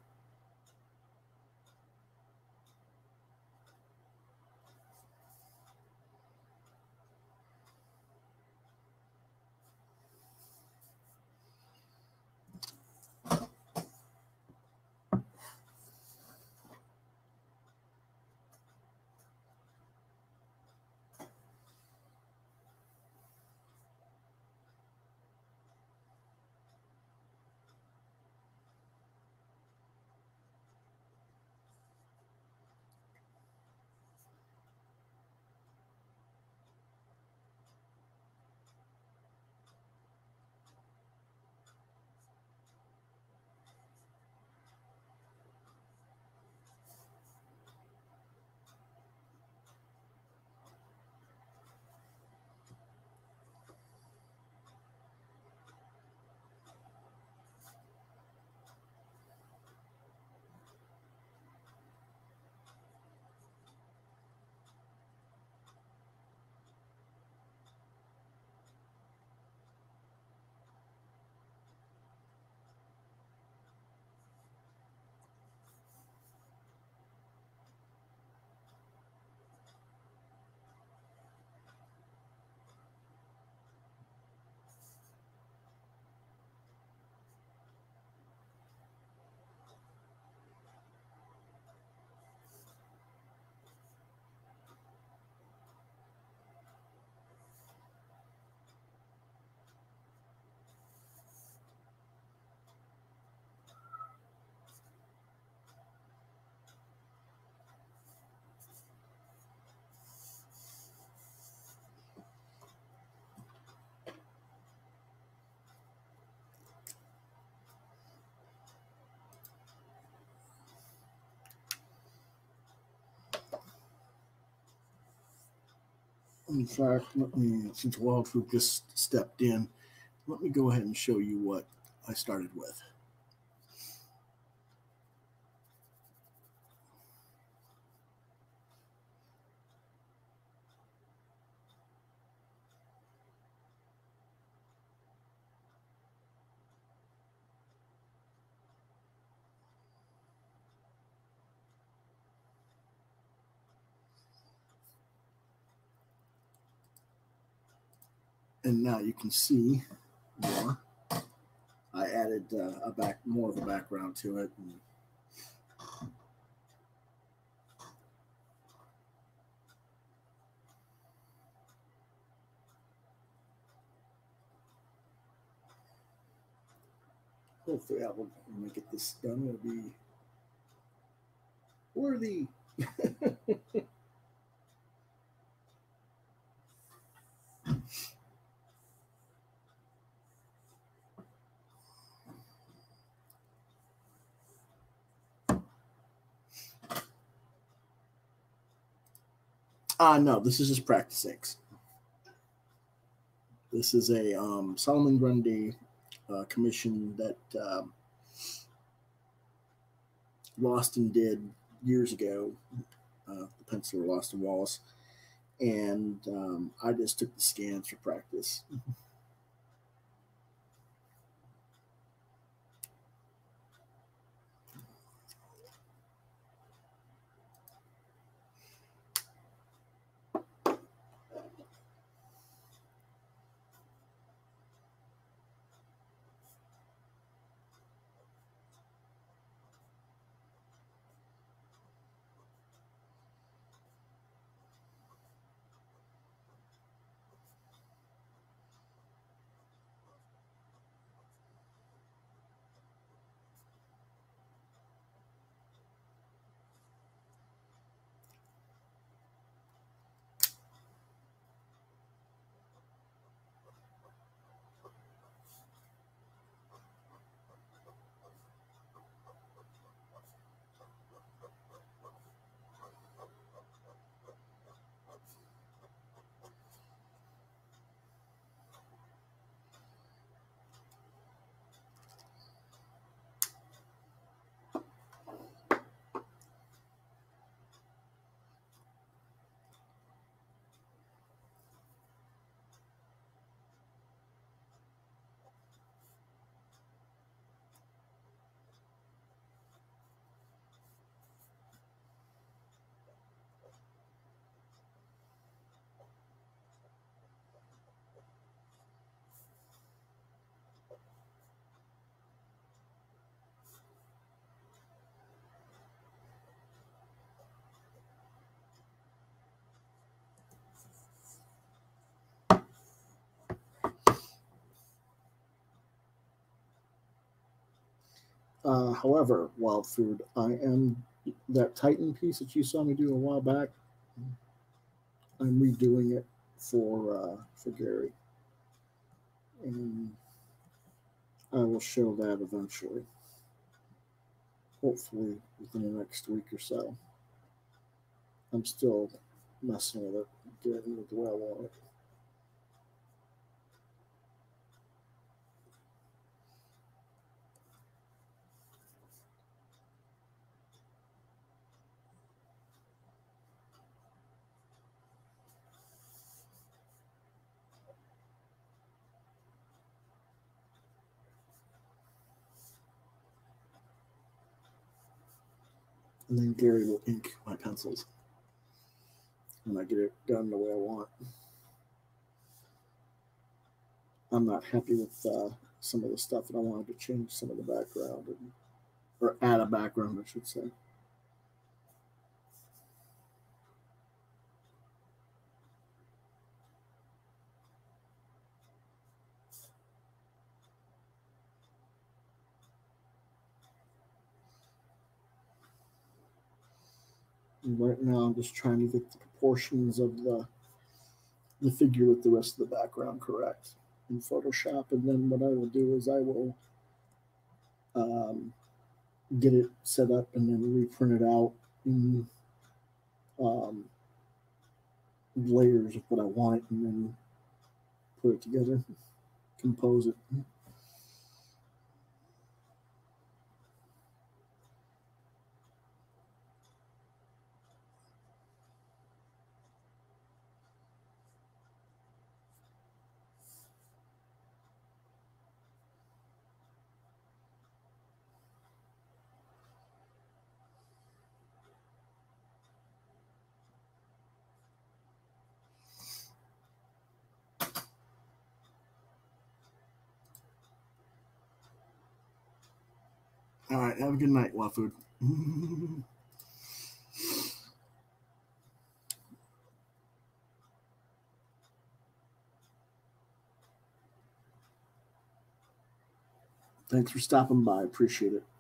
In fact, since Wild Fruit just stepped in, let me go ahead and show you what I started with. And now you can see more. I added more of a background to it. And hopefully, when I get this done, it'll be worthy. No, this is just practice inks. This is a Solomon Grundy commission that Loston did years ago. The penciler Loston Wallace, and I just took the scans for practice. However, Wild Food, I am that Titan piece that you saw me do a while back. I'm redoing it for Gary, and I will show that eventually. Hopefully within the next week or so. I'm still messing with it, getting it the way I want it. And then Gary will ink my pencils when I get it done the way I want. I'm not happy with some of the stuff, and I wanted to change some of the background, or add a background, I should say. And right now, I'm just trying to get the proportions of the figure with the rest of the background correct in Photoshop, and then what I will do is I will get it set up and then reprint it out in layers of what I want and then put it together, compose it. All right, have a good night, Wafood. Thanks for stopping by. Appreciate it.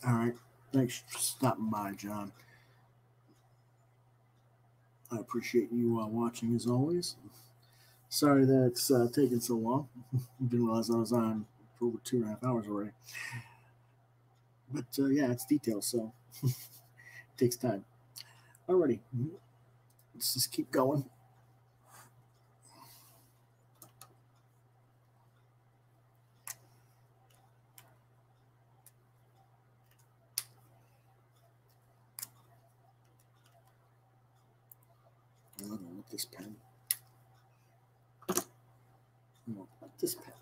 All right. Thanks for stopping by, John. I appreciate you watching as always. Sorry that it's taken so long. Didn't realize I was on for over 2.5 hours already. But yeah, it's details, so it takes time. Alrighty. Let's just keep going. I don't know what this pen. No, this pen.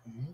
Okay.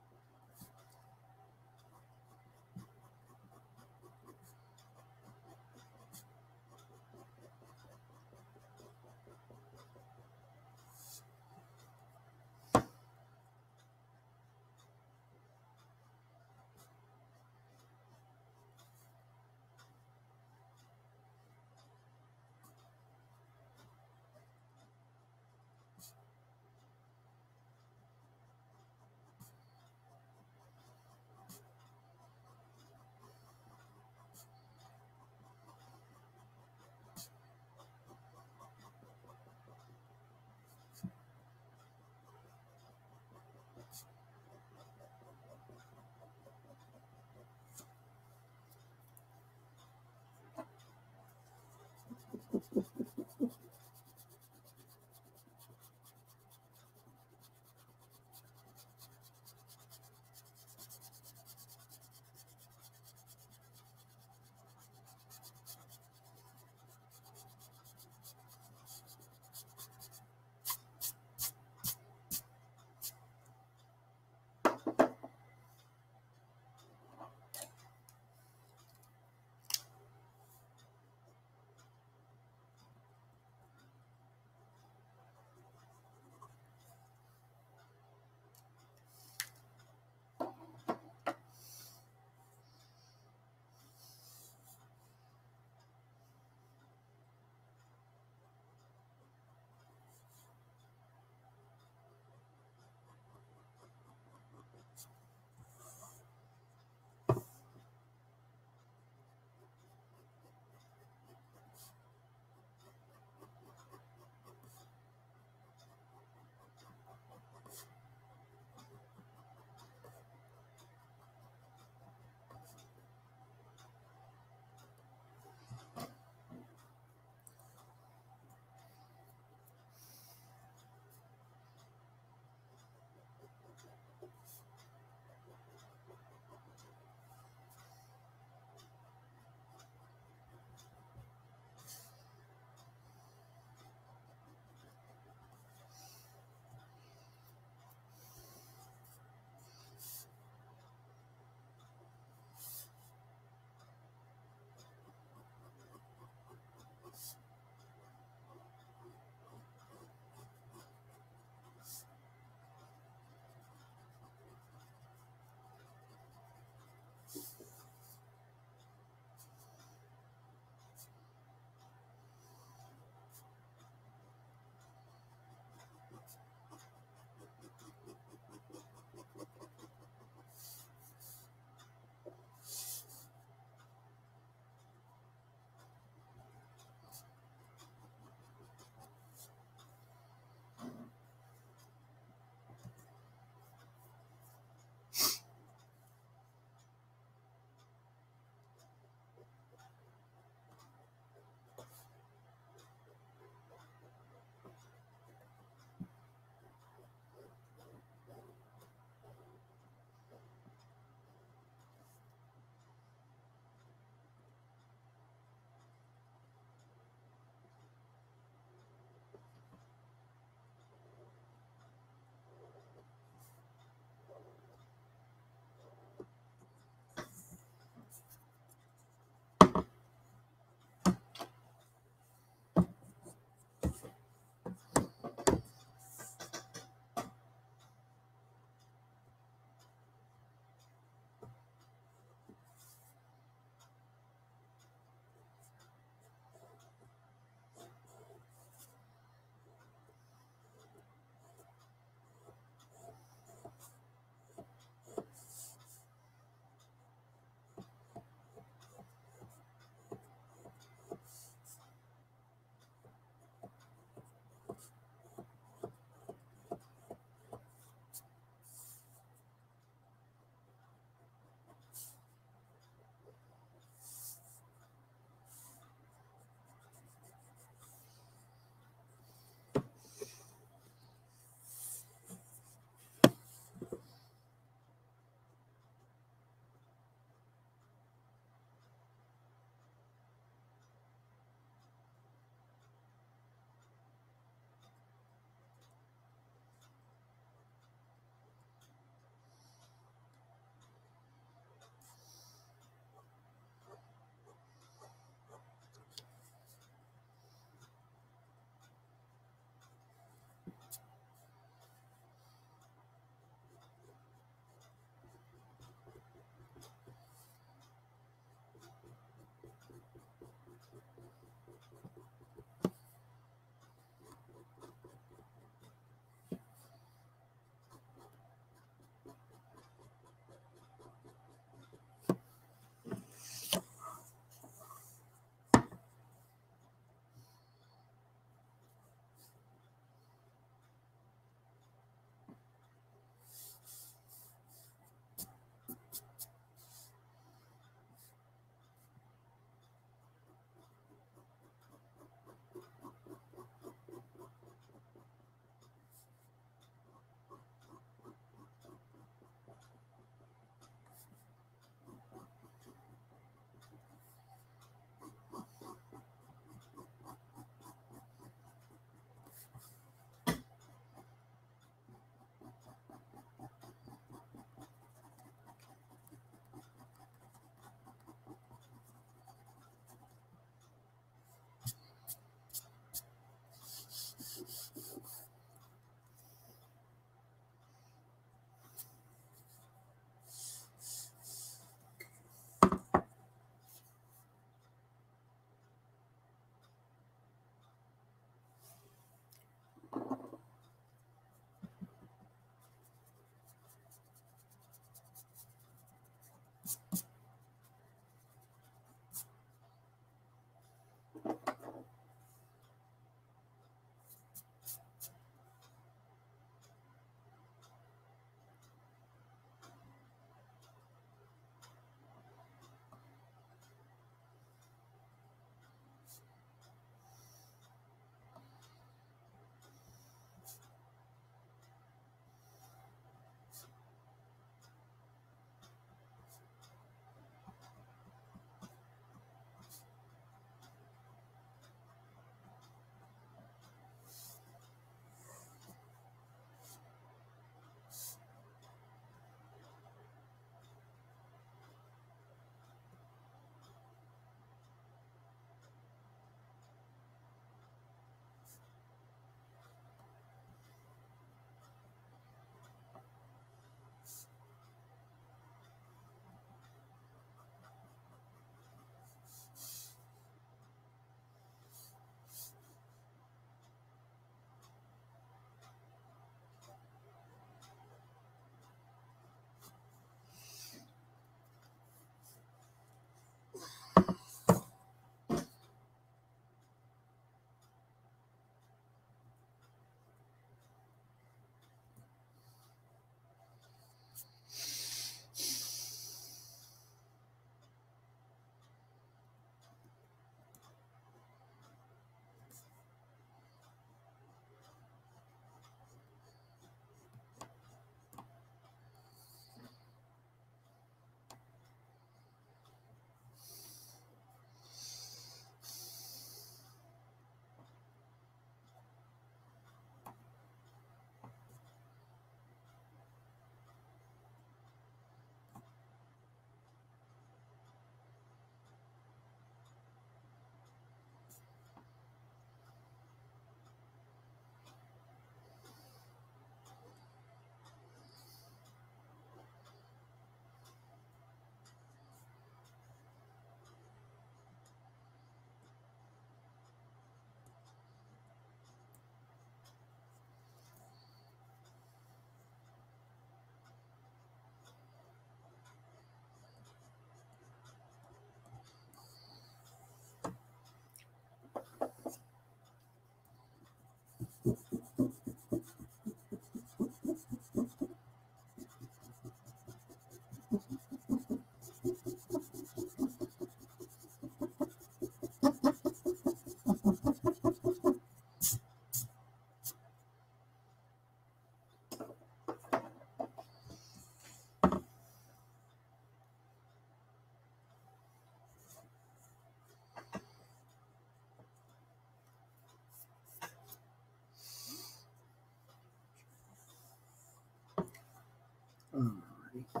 Alrighty.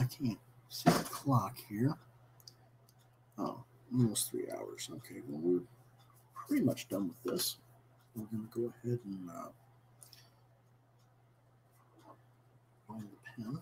can't see the clock here. Oh, almost 3 hours. Okay, well, we're pretty much done with this. We're going to go ahead and find the pen.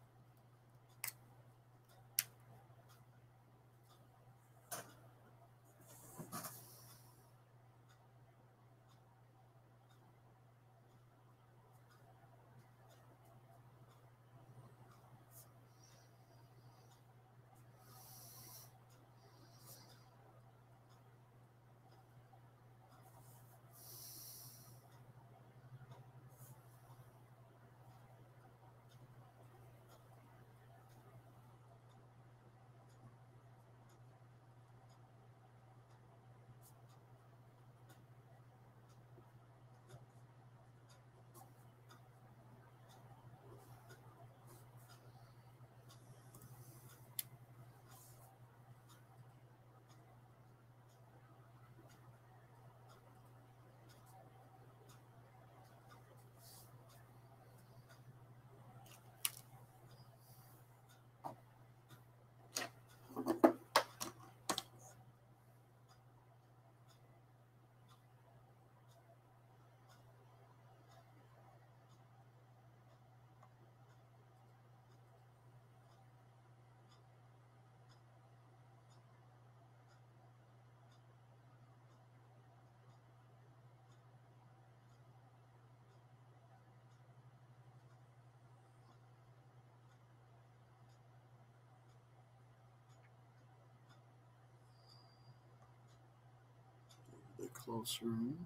A bit closer.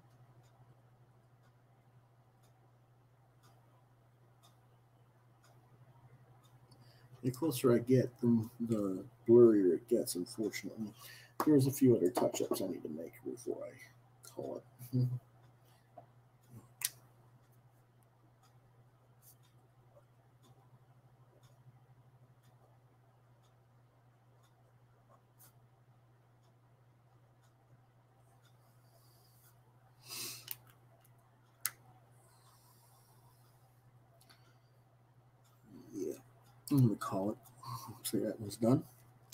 The closer I get, the blurrier it gets, unfortunately. There's a few other touch-ups I need to make before I call it. Yeah, I'm going to call it. So that was done.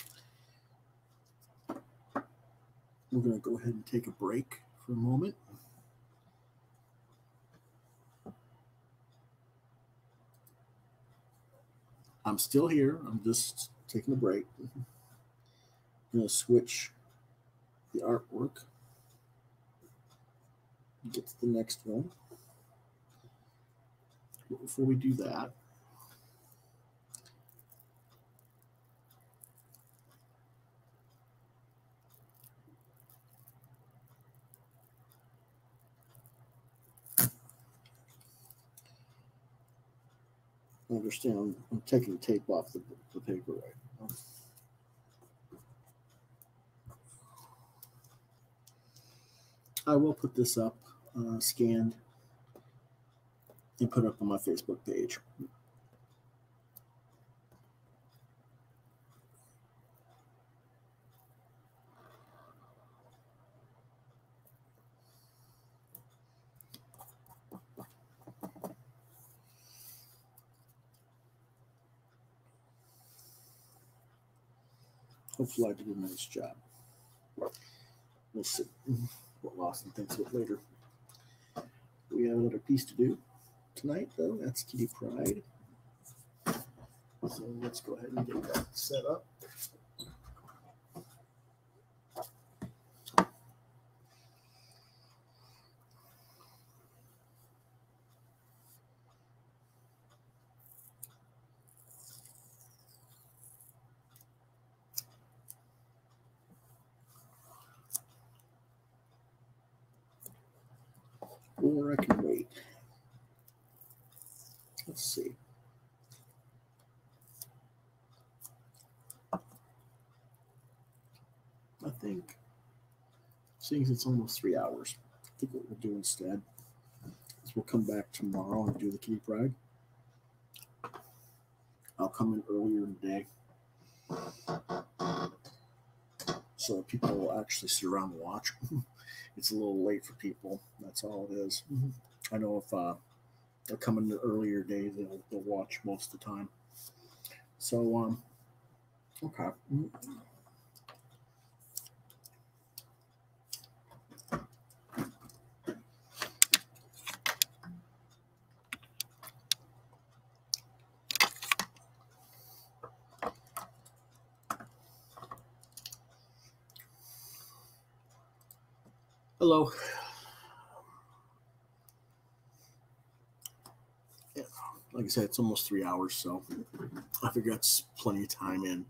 We're going to go ahead and take a break for a moment. I'm still here. I'm just taking a break. I'm going to switch the artwork. Get to the next one. But before we do that, I understand I'm taking the tape off the paper right now. I will put this up scanned and put it up on my Facebook page. Hopefully I did a nice job. We'll see what Loston thinks of it later. We have another piece to do tonight, though. That's Kitty Pryde. So let's go ahead and get that set up. Or I can wait. Let's see. I think, seeing as it's almost 3 hours, I think what we'll do instead is we'll come back tomorrow and do the Kitty Pryde. I'll come in earlier in the day so that people will actually sit around and watch. It's a little late for people. That's all it is. I know if they'll come in the earlier days, they'll watch most of the time. So, okay. Hello. Yeah, like I said, it's almost 3 hours, so I figure that's plenty of time in.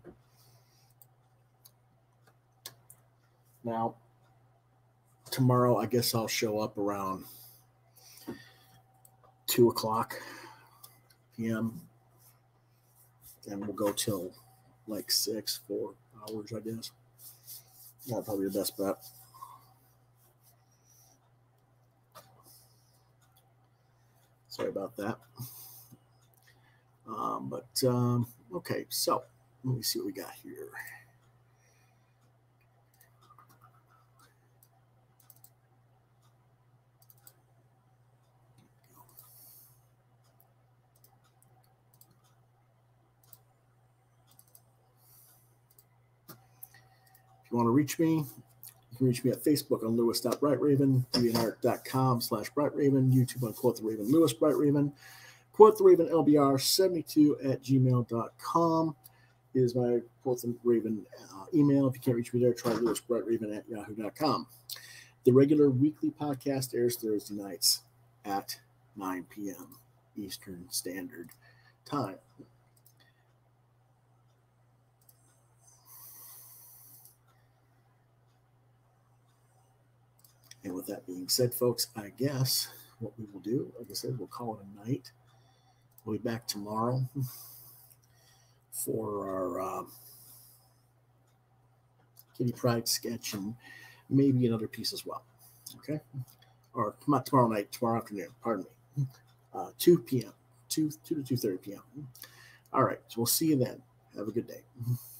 Now, tomorrow, I guess I'll show up around 2 o'clock p.m. and we'll go till like 4 hours, I guess. That's probably the best bet. Sorry about that. Okay, so let me see what we got here. If you want to reach me, you can reach me at Facebook on lewis.brightraven, deviantart.com/brightraven, YouTube on Quoth the Raven, Lewis Brightraven, Quoth the Raven LBR72@gmail.com is my Quoth the Raven email. If you can't reach me there, try lewisbrightraven@yahoo.com. The regular weekly podcast airs Thursday nights at 9 p.m. Eastern Standard Time. And with that being said, folks, I guess what we will do, like I said, we'll call it a night. We'll be back tomorrow for our Kitty Pryde sketch and maybe another piece as well. Okay? Or not tomorrow night, tomorrow afternoon, pardon me. 2 p.m., 2 to 2:30 p.m. All right, so we'll see you then. Have a good day.